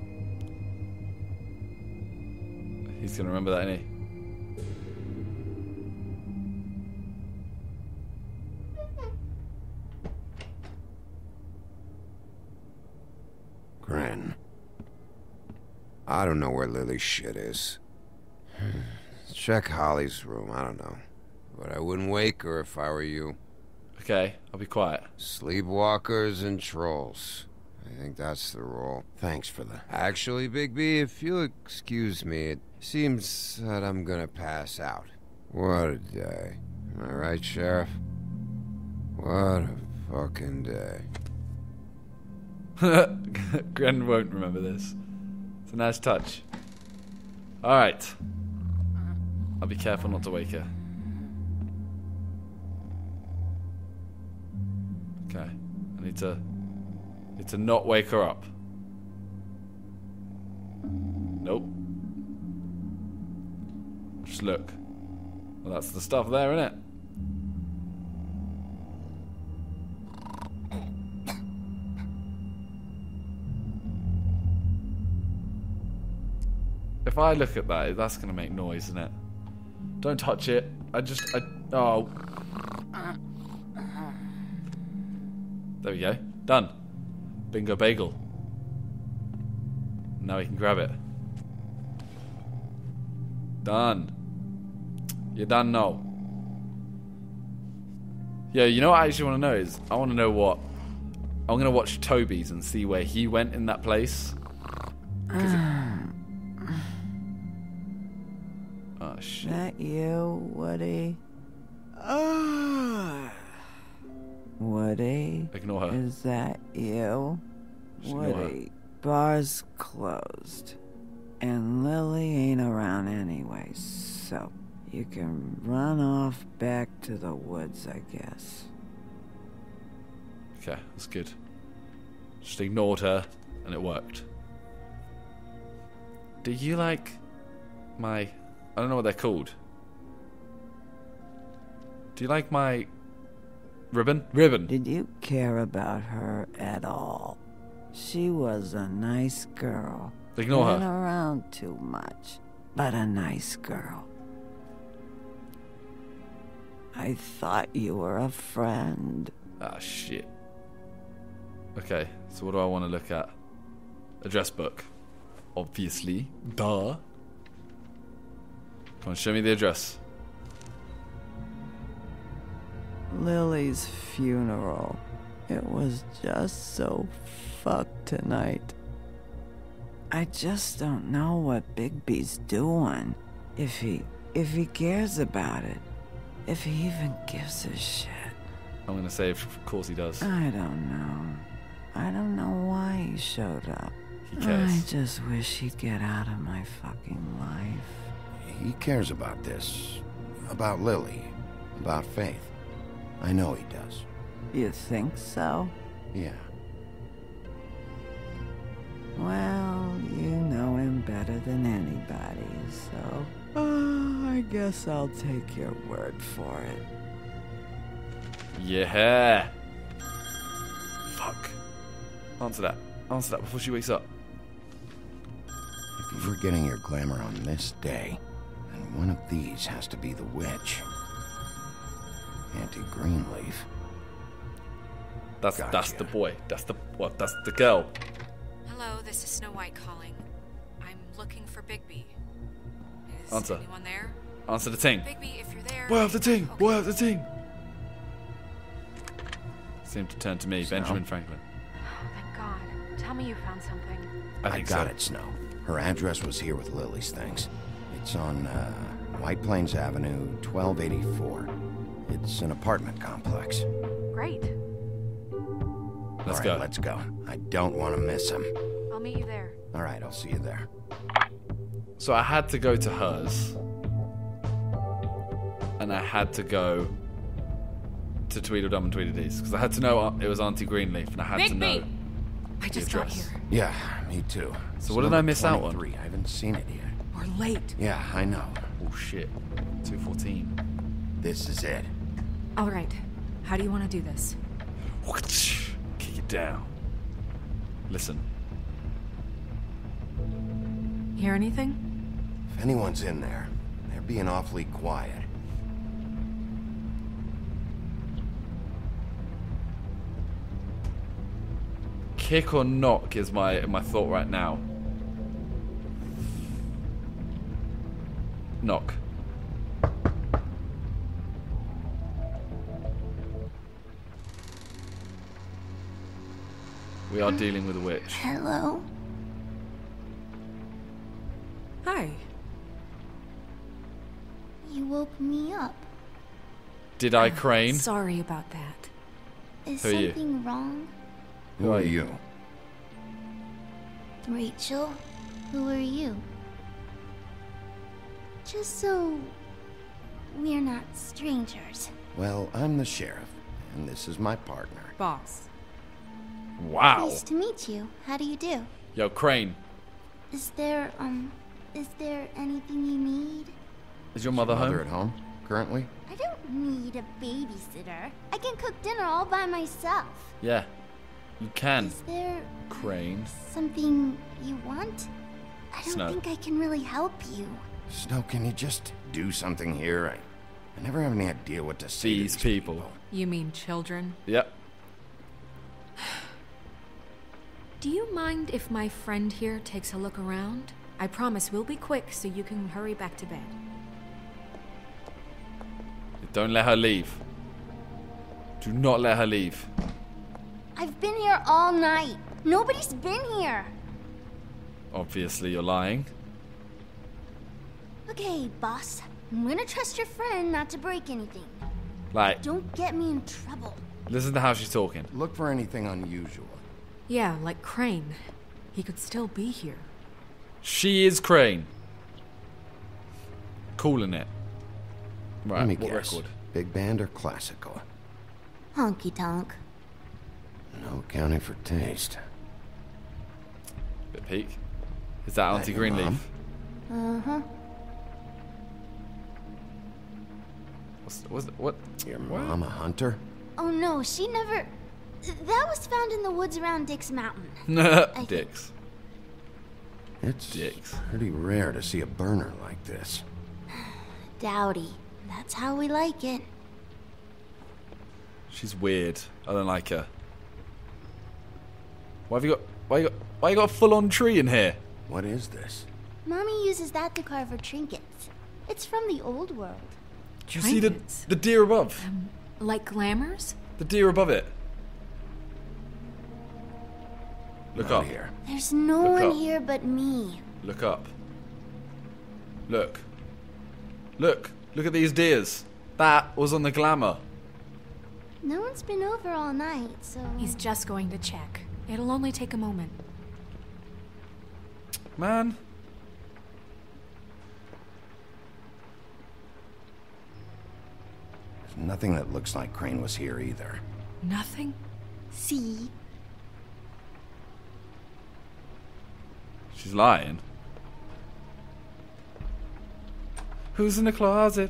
He's gonna remember that, ain't he? Gren. I don't know where Lily's shit is. Check Holly's room, I don't know. But I wouldn't wake her if I were you. Okay, I'll be quiet. Sleepwalkers and trolls. I think that's the rule. Thanks for the... Actually, Bigby, if you'll excuse me, it seems that I'm gonna pass out. What a day. Am I right, Sheriff? What a fucking day. Gren won't remember this. It's a nice touch. Alright. I'll be careful not to wake her. Okay. I need to not wake her up. Nope. Just look. Well, that's the stuff there, isn't it? If I look at that, that's going to make noise, isn't it? Don't touch it. Oh. There we go. Done. Bingo bagel. Now we can grab it. Done. You're done now. Yeah, you know what I actually want to know is, I want to know what... I'm going to watch Toby's and see where he went in that place. Oh, shit. That you, Woody? Woody? Ignore her. Is that you? Just ignore her. Woody, bar's closed. And Lily ain't around anyway, so you can run off back to the woods, I guess. Okay, that's good. Just ignored her, and it worked. Do you like my... I don't know what they're called. Do you like my... ribbon? Ribbon. Did you care about her at all? She was a nice girl. Ignore her. Not around too much, but a nice girl. I thought you were a friend. Ah, shit. Okay, so what do I want to look at? Address book. Obviously. Duh. Come on, show me the address. Lily's funeral. It was just so fucked tonight. I just don't know what Bigby's doing. If he cares about it. If he even gives a shit. I'm gonna say, of course he does. I don't know. I don't know why he showed up. He cares. I just wish he'd get out of my fucking life. He cares about this. About Lily. About Faith. I know he does. You think so? Yeah. Well, you know him better than anybody, so... I guess I'll take your word for it. Yeah. Fuck. Answer that. Answer that before she wakes up. If you're getting your glamour on this day, then one of these has to be the witch. Auntie Greenleaf. That's the boy. That's the girl. Hello, this is Snow White calling. I'm looking for Bigby. Is Answer. anyone there? Answer the ting. Bigby, if you're there. Boy of the ting. Okay. Boy of the ting. Seemed to turn to me, Snow? Benjamin Franklin. Oh, thank God. Tell me you found something. I got it, Snow. Her address was here with Lily's things. It's on White Plains Avenue, 1284. It's an apartment complex. Great. Let's All right, go. Let's go. I don't want to miss him. I'll meet you there. All right, I'll see you there. So I had to go to hers. And I had to go to Tweedledum and Tweedledee's. Because I had to know it was Auntie Greenleaf. And I had to know I just the got address. here. Yeah, me too. So what did I miss out on? 23. I haven't seen it yet. We're late. Yeah, I know. Oh shit. 2:14. This is it. All right. How do you want to do this? Kick it down. Listen. Hear anything? If anyone's in there, they're being awfully quiet. Kick or knock is my thought right now. Knock. We are dealing with a witch. Hello? Hi. You woke me up. Did I crane? Sorry about that. Is Who are you? something wrong? Who are you? Rachel, who are you? Just so we're not strangers. Well, I'm the sheriff, and this is my partner. Boss. Wow. Nice to meet you. How do you do? Yo, Crane. Is there anything you need? Is your mother home? At home, currently? I don't need a babysitter. I can cook dinner all by myself. Yeah. You can. Is there Crane. something you want? I don't Snow. think I can really help you. Snow, can you just do something here? I never have any idea what to say to These people. You mean children? Yep. Do you mind if my friend here takes a look around? I promise we'll be quick so you can hurry back to bed. Don't let her leave. Do not let her leave. I've been here all night. Nobody's been here. Obviously, you're lying. Okay, boss. I'm gonna trust your friend not to break anything. Like, Don't get me in trouble. listen to how she's talking. Look for anything unusual. Yeah, like Crane. He could still be here. She is Crane. Calling it. Right, Let me what guess. record? Big band or classical? Honky tonk. No accounting for taste. Bit peak. Is that Auntie your Greenleaf? mom? Uh-huh. What? Your mom a hunter? Oh no, she never... That was found in the woods around Dick's Mountain. I Dicks. It's pretty rare to see a burner like this. Dowdy. That's how we like it. She's weird. I don't like her. Why you got a full-on tree in here? What is this? Mommy uses that to carve her trinkets. It's from the old world. Do you see the deer above? Like glamours? The deer above it. Look Not up. here. There's no Look one up. here but me. Look up. Look. Look. Look at these deers. That was on the glamour. No one's been over all night, so... He's just going to check. It'll only take a moment. Man. There's nothing that looks like Crane was here either. Nothing? See? She's lying. Who's in the closet?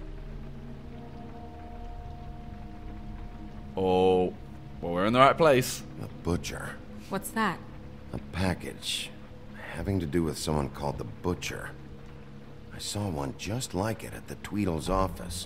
Oh, well, we're in the right place. A butcher. What's that? A package. Having to do with someone called the Butcher. I saw one just like it at the Tweedle's office.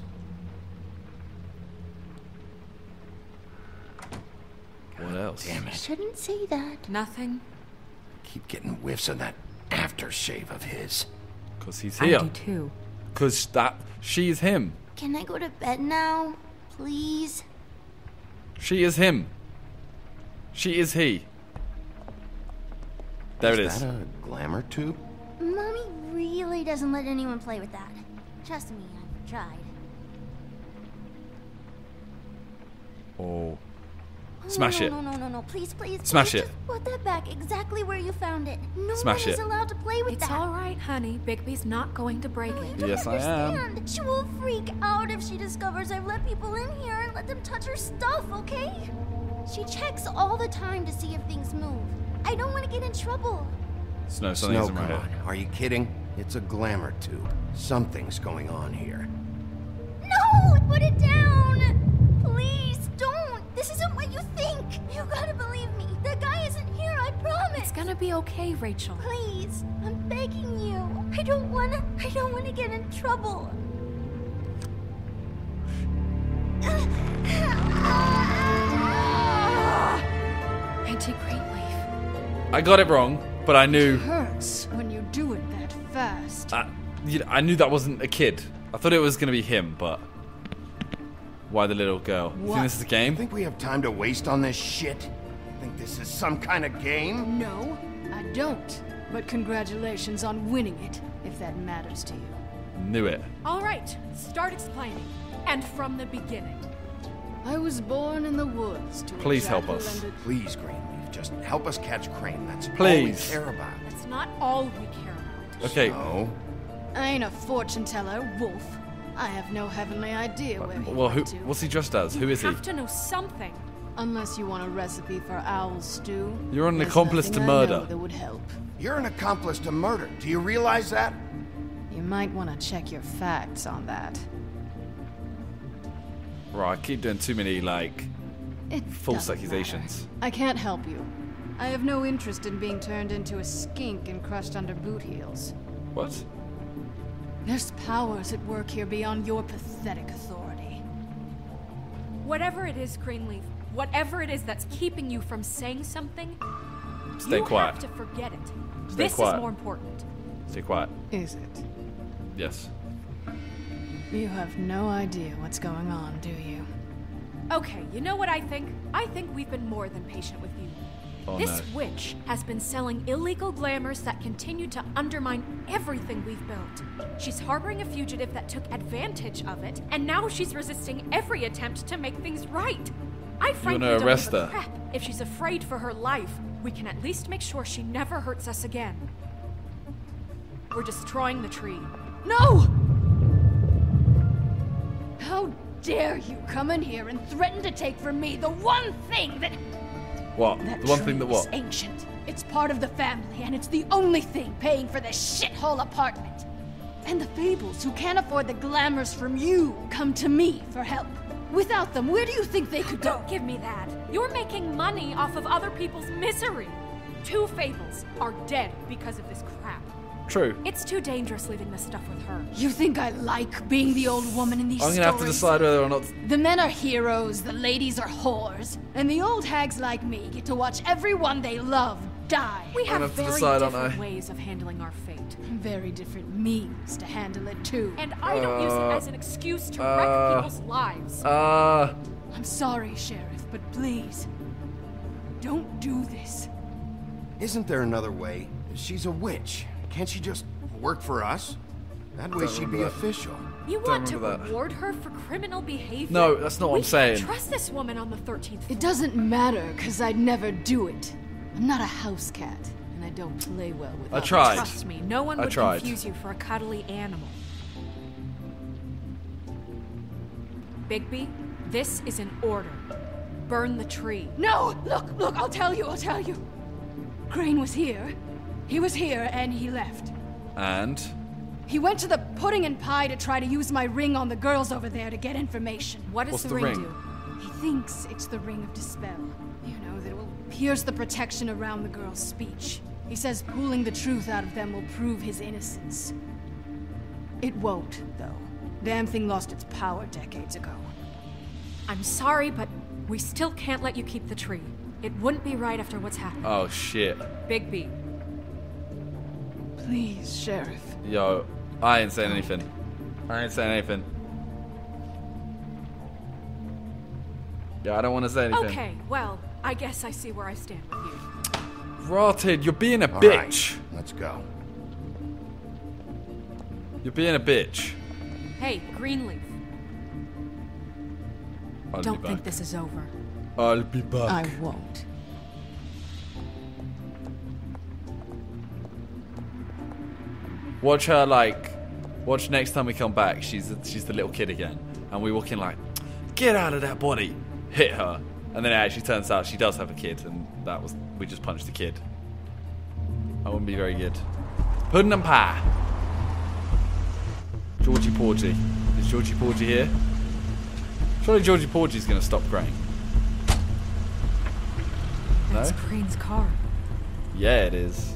What else? Damn it. Shouldn't say that. Nothing. Keep getting whiffs of that aftershave of his. Because he's I here. do too. Because she's him. Can I go to bed now? Please? She is him. She is he. There it is. Is that a glamour tube? Mommy really doesn't let anyone play with that. Trust me, I've tried. Oh. Smash it. No, please, Smash please, it. Just put that back exactly where you found it. No Smash one is it. allowed to play with It's that. all right, honey. Bigby's not going to break it. Yes, I am. Understand. She will freak out if she discovers I've let people in here and let them touch her stuff, okay? She checks all the time to see if things move. I don't want to get in trouble. Snow, something Snow, isn't come right on. here. Are you kidding? It's a glamour tube. Something's going on here. No! Put it down! Please, don't! This isn't what you think! You gotta believe me. That guy isn't here, I promise! It's gonna be okay, Rachel. Please, I'm begging you. I don't wanna get in trouble. Auntie Greenleaf. I got it wrong, but I knew. Hurts when you do it that fast. I knew that wasn't a kid. I thought it was going to be him, but. Why the little girl? You think this is a game? Think we have time to waste on this shit? Think this is some kind of game? No, I don't. But congratulations on winning it, if that matters to you. Knew it. All right, start explaining. And from the beginning. I was born in the woods to Please help us. Please, Greenleaf, just help us catch Crane. That's all we Please. care about. That's not all we care about. Okay. No. I ain't a fortune teller, Wolf. I have no heavenly idea where he Well, went to. what's he dressed as? Who is he? You have to know something. Unless you want a recipe for owl stew. You're an there's accomplice to nothing I murder. know that would help. You're an accomplice to murder. Do you realize that? You might want to check your facts on that. Right, I keep doing too many, like, false doesn't accusations. I can't help you. I have no interest in being turned into a skink and crushed under boot heels. What? There's powers at work here beyond your pathetic authority. Whatever it is, Greenleaf, whatever it is that's keeping you from saying something, Stay you quiet. have to forget it. Stay This quiet. is more important. Stay quiet. Is it? Yes. You have no idea what's going on, do you? Okay, you know what I think? I think we've been more than patient with you. Oh, This no. witch has been selling illegal glamours that continue to undermine everything we've built. She's harboring a fugitive that took advantage of it, and now she's resisting every attempt to make things right. I frankly wanna don't arrest give a her? crap. If she's afraid for her life, we can at least make sure she never hurts us again. We're destroying the tree. No! How dare you come in here and threaten to take from me the one thing that... What? That The one tree thing that is what? ancient. It's part of the family, and it's the only thing paying for this shithole apartment. And the Fables, who can't afford the glamours from you, come to me for help. Without them, where do you think they could go? Don't give me that. You're making money off of other people's misery. 2 Fables are dead because of this crap. True. It's too dangerous leaving this stuff with her. You think I like being the old woman in these I'm stories? gonna have to decide whether or not. The men are heroes, the ladies are whores, and the old hags like me get to watch everyone they love die. We have have to very decide, aren't different I? ways of handling our fate. Very different means to handle it, too. And I don't use it as an excuse to wreck people's lives. I'm sorry, Sheriff, but please, don't do this. Isn't there another way? She's a witch. Can't she just work for us? That way Don't she'd remember be that. official. You Don't want to remember that. reward her for criminal behavior? No, that's not what I'm saying. We can't trust this woman on the 13th floor. It doesn't matter, because I'd never do it. I'm not a house cat, and I don't play well with I others. tried. Trust me, no one I would tried. confuse you for a cuddly animal. Bigby, this is an order. Burn the tree. No! Look, I'll tell you. Crane was here. He was here, and he left. And He went to the pudding and pie to try to use my ring on the girls over there to get information. What does What's the the ring ring? do? He thinks it's the Ring of Dispel. You know, that it will pierce the protection around the girls' speech. He says pulling the truth out of them will prove his innocence. It won't, though. Damn thing lost its power decades ago. I'm sorry, but we still can't let you keep the tree. It wouldn't be right after what's happened. oh shit, Bigby, Please, Sheriff. yo, I ain't saying anything. Yeah, I don't want to say anything. okay, well, I guess I see where I stand with you. Rotted, you're being a All bitch. right, let's go. You're being a bitch. Hey, Greenleaf, I'll don't be think back. this is over. I'll be back. I won't. Watch her watch next time we come back. She's the little kid again, and we walk in like, get out of that body, hit her, and then it actually turns out she does have a kid, and we just punched the kid. That wouldn't be very good. Pudding and pie. Georgie Porgy. Is Georgie Porgy here? Surely Georgie Porgy's gonna stop Crane. No? That's Crane's car. Yeah, it is.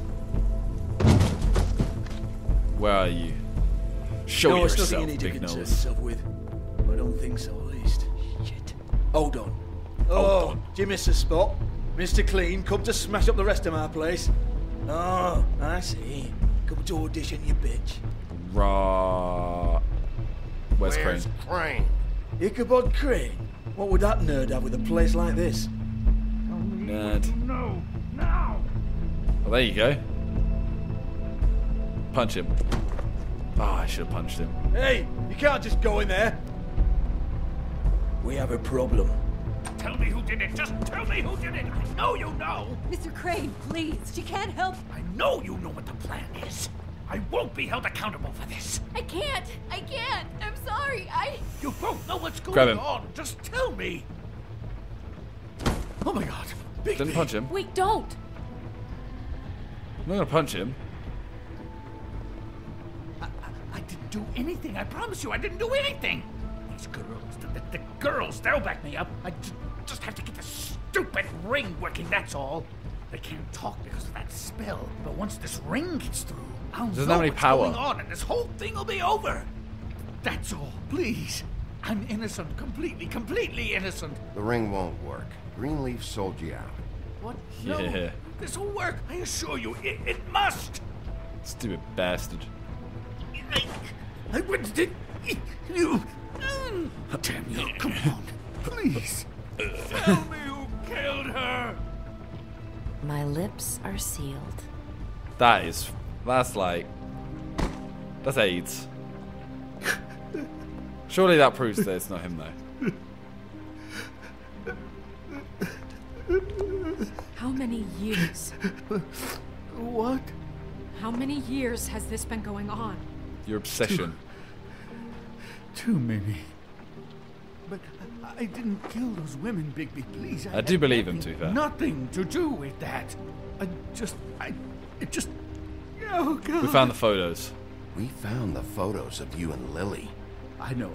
Where are you? Show No, it's yourself, nothing you need to big concern nose. yourself with. I don't think so, at least. Shit. Hold on. Oh, do you miss a spot? Mr. Clean, come to smash up the rest of my place. Oh, I see. Come to audition, you bitch. Where's Where's Crane? Crane? Ichabod Crane? What would that nerd have with a place like this? Nerd. No, now! Well, there you go. Punch him. Oh, I should have punched him. Hey, you can't just go in there. We have a problem. Tell me who did it. Just tell me who did it. I know you know. Mr. Crane, please. She can't help. I know you know what the plan is. I won't be held accountable for this. I can't. I'm sorry. You both know what's Grab going him. on. Just tell me. Oh my God. Didn't punch him. Wait, don't! I'm not gonna punch him. I didn't do anything. I promise you, I didn't do anything. These girls, the girls, they'll back me up. I just have to get the stupid ring working, that's all. They can't talk because of that spell, but once this ring gets through, I'll Doesn't know have any what's power. going on, and this whole thing will be over. That's all, please. I'm innocent, completely innocent. The ring won't work. Greenleaf sold you out. What? Yeah. No, this will work. I assure you, it must. Stupid bastard. I went to you. Damn you! Come on, please. Tell me who killed her. My lips are sealed. That's AIDS. Surely that proves that it's not him though. How many years? What? How many years has this been going on? Your obsession. Too many. But I didn't kill those women, Bigby, please. I do believe him, to be fair. Nothing to do with that. Oh, God. We found the photos. We found the photos of you and Lily. I know.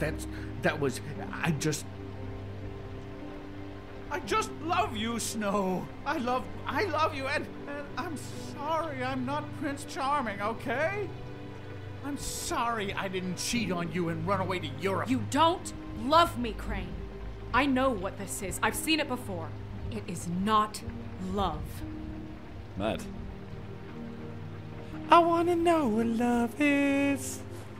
I just love you, Snow. I love you, and I'm sorry I'm not Prince Charming, okay? I'm sorry I didn't cheat on you and run away to Europe. You don't love me, Crane. I know what this is. I've seen it before. It is not love. Mad. I wanna know what love is.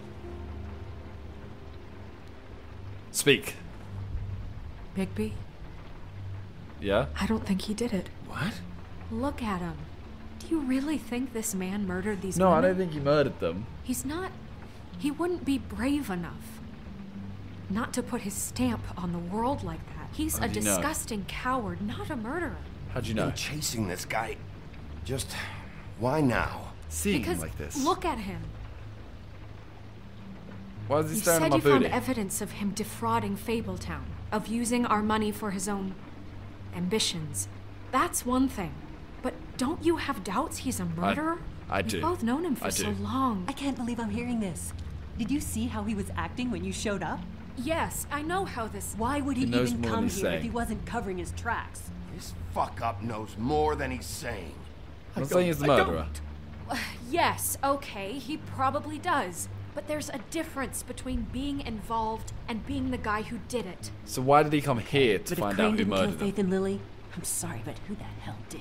Speak. Bigby, Yeah? I don't think he did it. What? Look at him. Do you really think this man murdered these No, women? I don't think he murdered them. He's not... He wouldn't be brave enough not to put his stamp on the world like that. He's How a do you know? disgusting coward, not a murderer. How'd you Been know? chasing this guy. Just why now? Seeing Because him like this. look at him. Why is he You staring said at my you found booty? evidence of him defrauding Fabletown, of using our money for his own ambitions. That's one thing. But don't you have doubts he's a murderer? I do. We've both known him for I so do. long. I can't believe I'm hearing this. Did you see how he was acting when you showed up? Yes, I know how this... Why would he He knows even more than come he's here if saying. he wasn't covering his tracks? This fuck-up knows more than he's saying. I'm not saying he's the murderer. Yes, okay, he probably does. But there's a difference between being involved and being the guy who did it. So why did he come here to But if find Crane out who didn't kill murdered them? Faith and Lily, I'm sorry, but who the hell did?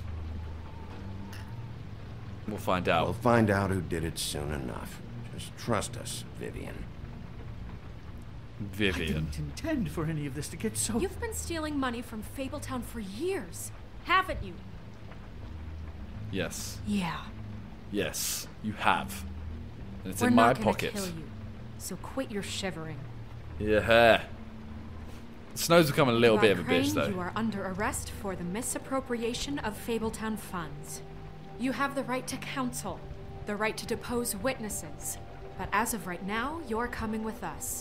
We'll find out. We'll find out who did it soon enough. Just trust us, Vivian. Vivian. I didn't intend for any of this to get so... You've been stealing money from Fabletown for years, haven't you? Yes. Yeah. Yes, you have. And it's We're in my not gonna pocket. kill you, so quit your shivering. Yeah. Snow's become a little You bit are of a Crane, bitch, though. You are under arrest for the misappropriation of Fabletown funds. You have the right to counsel, the right to depose witnesses. But as of right now, you're coming with us.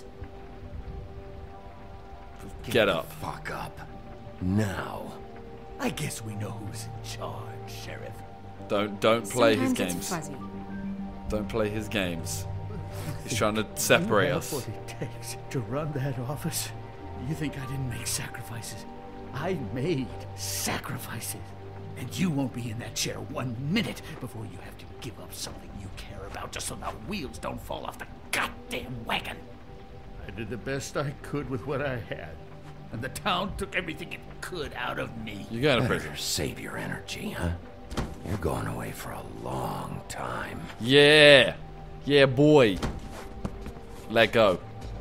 Get up. Fuck up. Now. I guess we know who's in charge, Sheriff. Don't play his Sometimes it's games. fuzzy. Don't play his games. He's trying to separate You have us. what it takes to run that office. You think I didn't make sacrifices? I made sacrifices. And you won't be in that chair 1 minute before you have to give up something you care about just so the wheels don't fall off the goddamn wagon. I did the best I could with what I had. And the town took everything it could out of me. You're going to Better prison. save your energy, huh? You're going away for a long time. Yeah. Yeah, boy. Let go.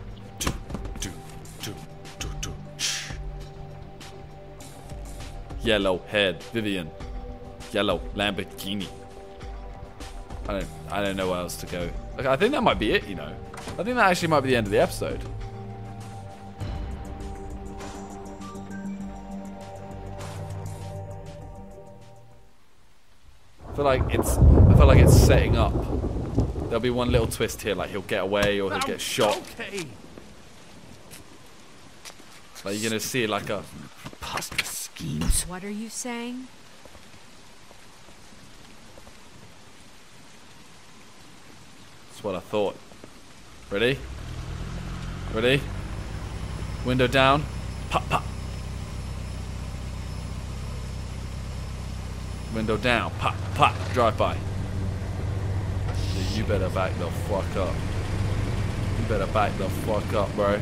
Yellow head, Vivian. Yellow Lamborghini. I don't know where else to go. Like, I think that might be it, you know. I think that actually might be the end of the episode. I feel like it's setting up. There'll be one little twist here, like he'll get away or he'll get shot. Okay. Like you're gonna see like a preposterous schemes. What are you saying? That's what I thought. Ready? Ready? Window down. Pop, pop. Window down. Pop, pop. Drive by. You better back the fuck up. You better back the fuck up, bro.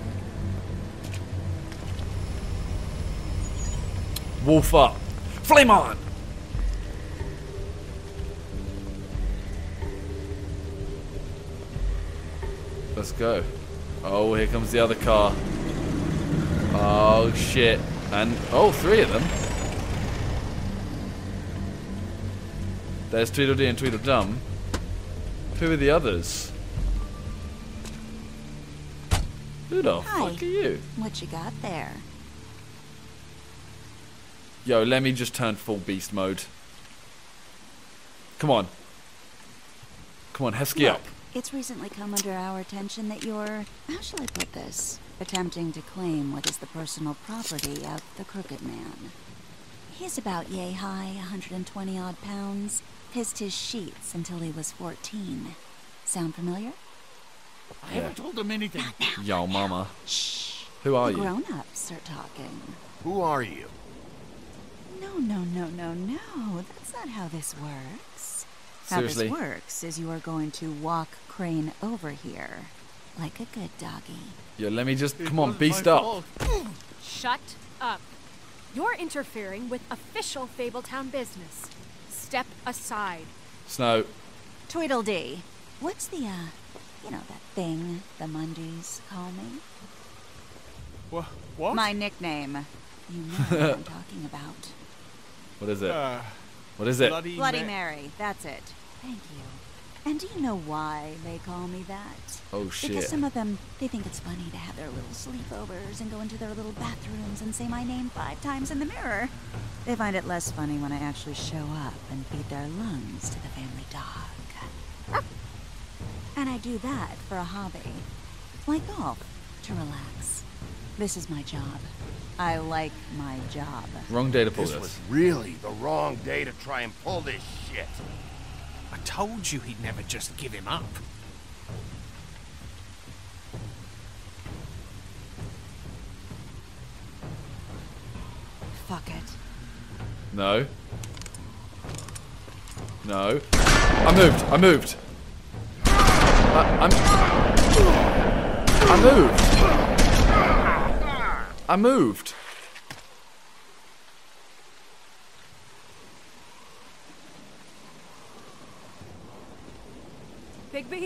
Wolf up. Flame on! Let's go. Oh, here comes the other car. Oh, shit. And, oh, 3 of them. There's Tweedledee and Tweedledum. Who are the others? Who the fuck are you? What you got there? Yo, let me just turn full beast mode. Come on. Come on, Hesky up. It's recently come under our attention that you're, how shall I put this, attempting to claim what is the personal property of the Crooked Man. He's about yay high, 120 odd pounds, pissed his sheets until he was 14. Sound familiar? I haven't told him anything. Yo, mama. Shh. Who are The you? grown-ups are talking. Who are you? No. That's not how this works. How Seriously? this works is you are going to walk Crane over here. Like a good doggy. Yo, let me just, come on, beast up. Shut up. You're interfering with official Fabletown business. Step aside. Snow. Tweedledee. What's the, you know, that thing the Mundies call me? What? My nickname. You know what I'm talking about. What is it? What is it? Bloody Mary. That's it. Thank you. And do you know why they call me that? Oh, shit. Because some of them, they think it's funny to have their little sleepovers and go into their little bathrooms and say my name 5 times in the mirror. They find it less funny when I actually show up and feed their lungs to the family dog. And I do that for a hobby. Like golf, to relax. This is my job. I like my job. Wrong day to pull This this. was really the wrong day to try and pull this shit. I told you he'd never just give him up. Fuck it. No. No. I moved. I moved. I moved. Bigby?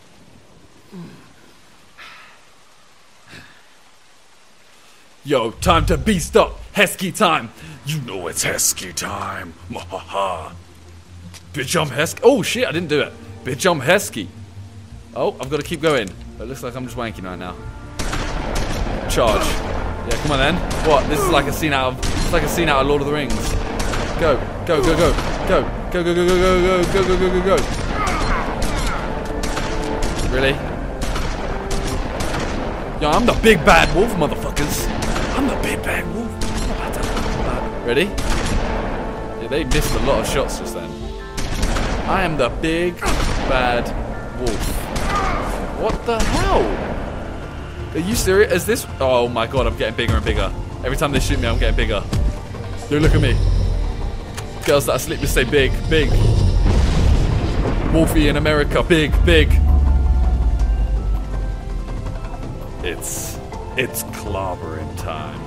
Yo, time to beast up. Hesky time. You know it's Hesky time. Mahaha. Bitch, I'm Hesky. Oh shit, I didn't do it. Bitch, I'm Hesky. Oh, I've got to keep going. It looks like I'm just wanking right now. Charge. Yeah, come on then. What? This is like a scene out of. It's like a scene out of Lord of the Rings. Go, go, go, go, go, go, go, go, go, go, go, go, go, go, go. Really? Yo, I'm the big bad wolf, motherfuckers. I'm the big bad wolf. Ready? Yeah, they missed a lot of shots just then. I am the big bad wolf. What the hell? Are you serious? Is this? Oh my god, I'm getting bigger and bigger. Every time they shoot me, I'm getting bigger. Dude, look at me. Girls that are sleep just say big, big. Wolfie in America, big, big. It's clobbering time.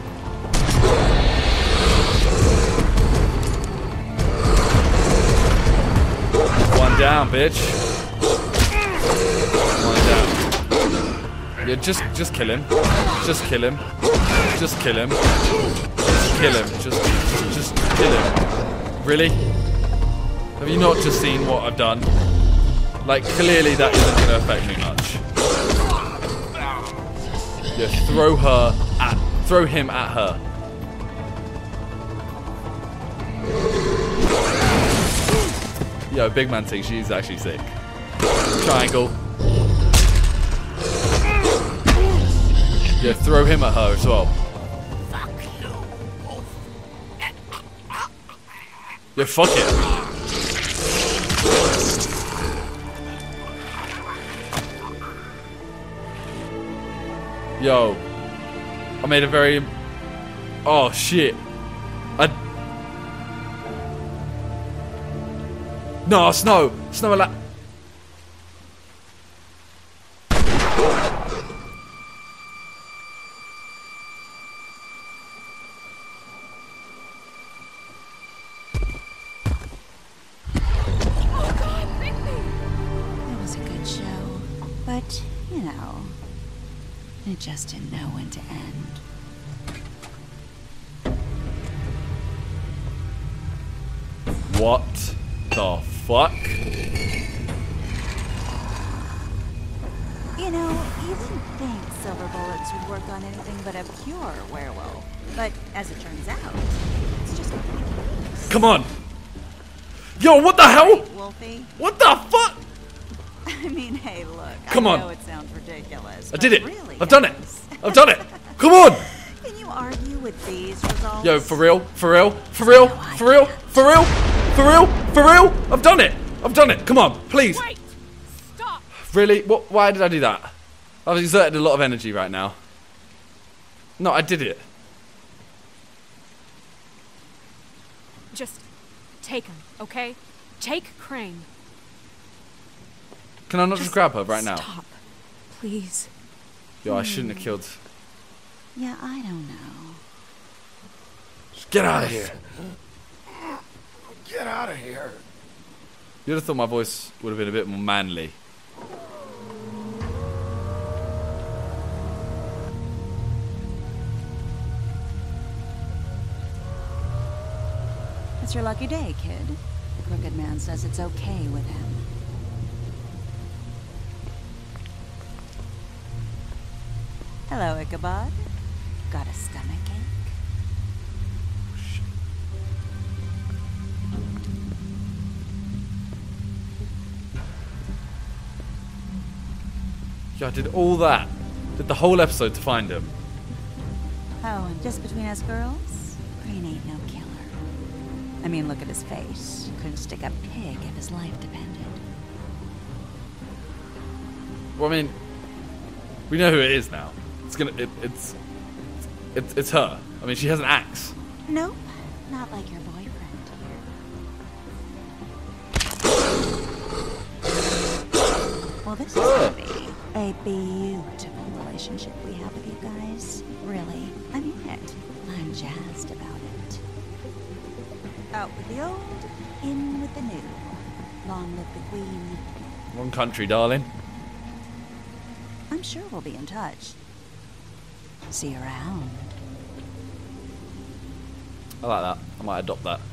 One down, bitch. One down. Yeah, just kill him. Just kill him. Just kill him. Just kill him. Just kill him. Really? Have you not just seen what I've done? Like, clearly that isn't going to affect me much. Yeah, throw him at her. Yo, big man thing, she's actually sick. Triangle. Yeah, throw him at her as well. Yeah, fuck it. Yo. I made a very... Oh, shit. No, Snow! Snow alive. It was a good show, but, you know, it just didn't know when to end. What the fuck? You know, you wouldn't think silver bullets would work on anything but a pure werewolf. But as it turns out, it's just not the case. Come on! Yo, what the hell? Right, Wolfie? What the fuck? I mean, hey, look. Come I on. know it sounds ridiculous. I did it. Really I've done it. is. I've done it. Come on! Can you argue with these results? Yo, for real? For real? For real? For real? For real? For real? For real? I've done it. I've done it. Come on, please. Wait! Stop! Really? What? Why did I do that? I've exerted a lot of energy right now. No, I did it. Just take him, okay? Take Crane. Can I not just grab her right now? Stop, please. Yo, I shouldn't have killed. Yeah, I don't know. Just get out of here. Get out of here. You'd have thought my voice would have been a bit more manly. It's your lucky day, kid. The Crooked Man says it's okay with him. Hello, Ichabod. Got a stomachache? Yo, I did all that. Did the whole episode to find him. Oh, and just between us girls, Crane ain't no killer. I mean, look at his face. Couldn't stick a pig if his life depended. Well, I mean, we know who it is now. It's her. I mean, she has an axe. Nope, not like your boyfriend here. Well, this is gonna be a beautiful relationship we have with you guys. Really, I mean it. I'm jazzed about it. Out with the old, in with the new. Long live the Queen. Wrong country, darling. I'm sure we'll be in touch. See you around. I like that. I might adopt that.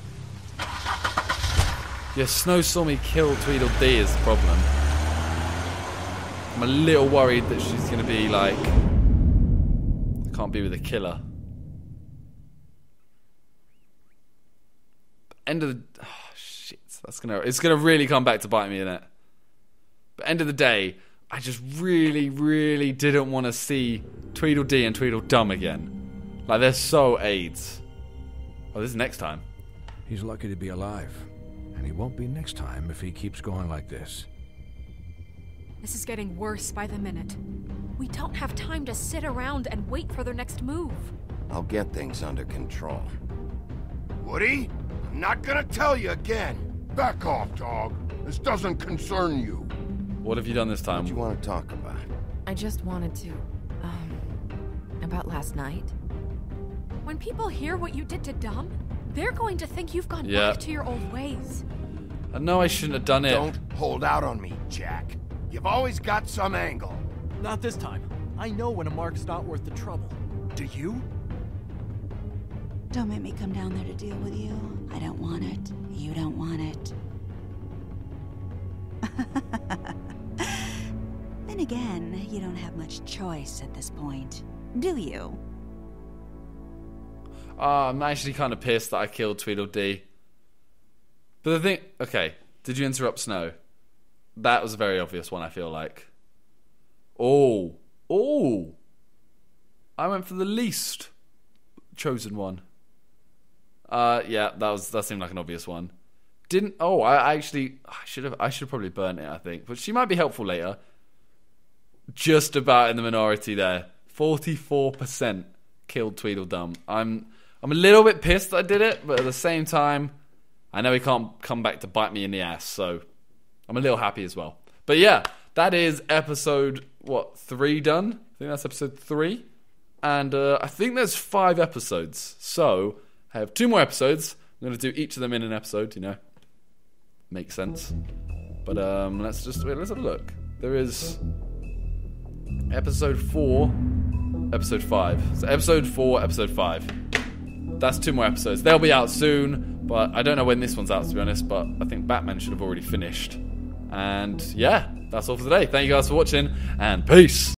Yeah, Snow saw me kill Tweedledee is the problem. I'm a little worried that she's going to be like... I can't be with a killer. End of the... Oh, shit. It's gonna really come back to bite me, innit? But end of the day, I just really, really didn't want to see Tweedledee and Tweedledum again. Like, they're so AIDS. Oh, this is next time. He's lucky to be alive. And he won't be next time if he keeps going like this. This is getting worse by the minute. We don't have time to sit around and wait for their next move. I'll get things under control. Woody, I'm not gonna tell you again. Back off, dog. This doesn't concern you. What have you done this time? What do you want to talk about? I just wanted to, about last night. When people hear what you did to Dum, they're going to think you've gone Yeah. back to your old ways. I know I shouldn't have done it. Don't hold out on me, Jack. You've always got some angle. Not this time. I know when a mark's not worth the trouble. Do you? Don't make me come down there to deal with you. I don't want it. You don't want it. Then again, you don't have much choice at this point, do you? I'm actually kind of pissed that I killed Tweedledee. But the thing... Okay. Did you interrupt Snow? That was a very obvious one, I feel like. Oh. I went for the least chosen one. Yeah, that seemed like an obvious one. I should have probably burnt it, I think. But she might be helpful later. Just about in the minority there. 44% killed Tweedledum. I'm a little bit pissed that I did it, but at the same time, I know he can't come back to bite me in the ass, so I'm a little happy as well. But yeah, that is episode, 3 done? I think that's episode 3. And I think there's 5 episodes. So, I have 2 more episodes. I'm going to do each of them in an episode, Makes sense. But let's have a look. There is episode 4, episode 5. So episode 4, episode 5. That's 2 more episodes. They'll be out soon, but I don't know when this one's out, to be honest. But I think Batman should have already finished. And yeah, that's all for today. Thank you guys for watching, and peace!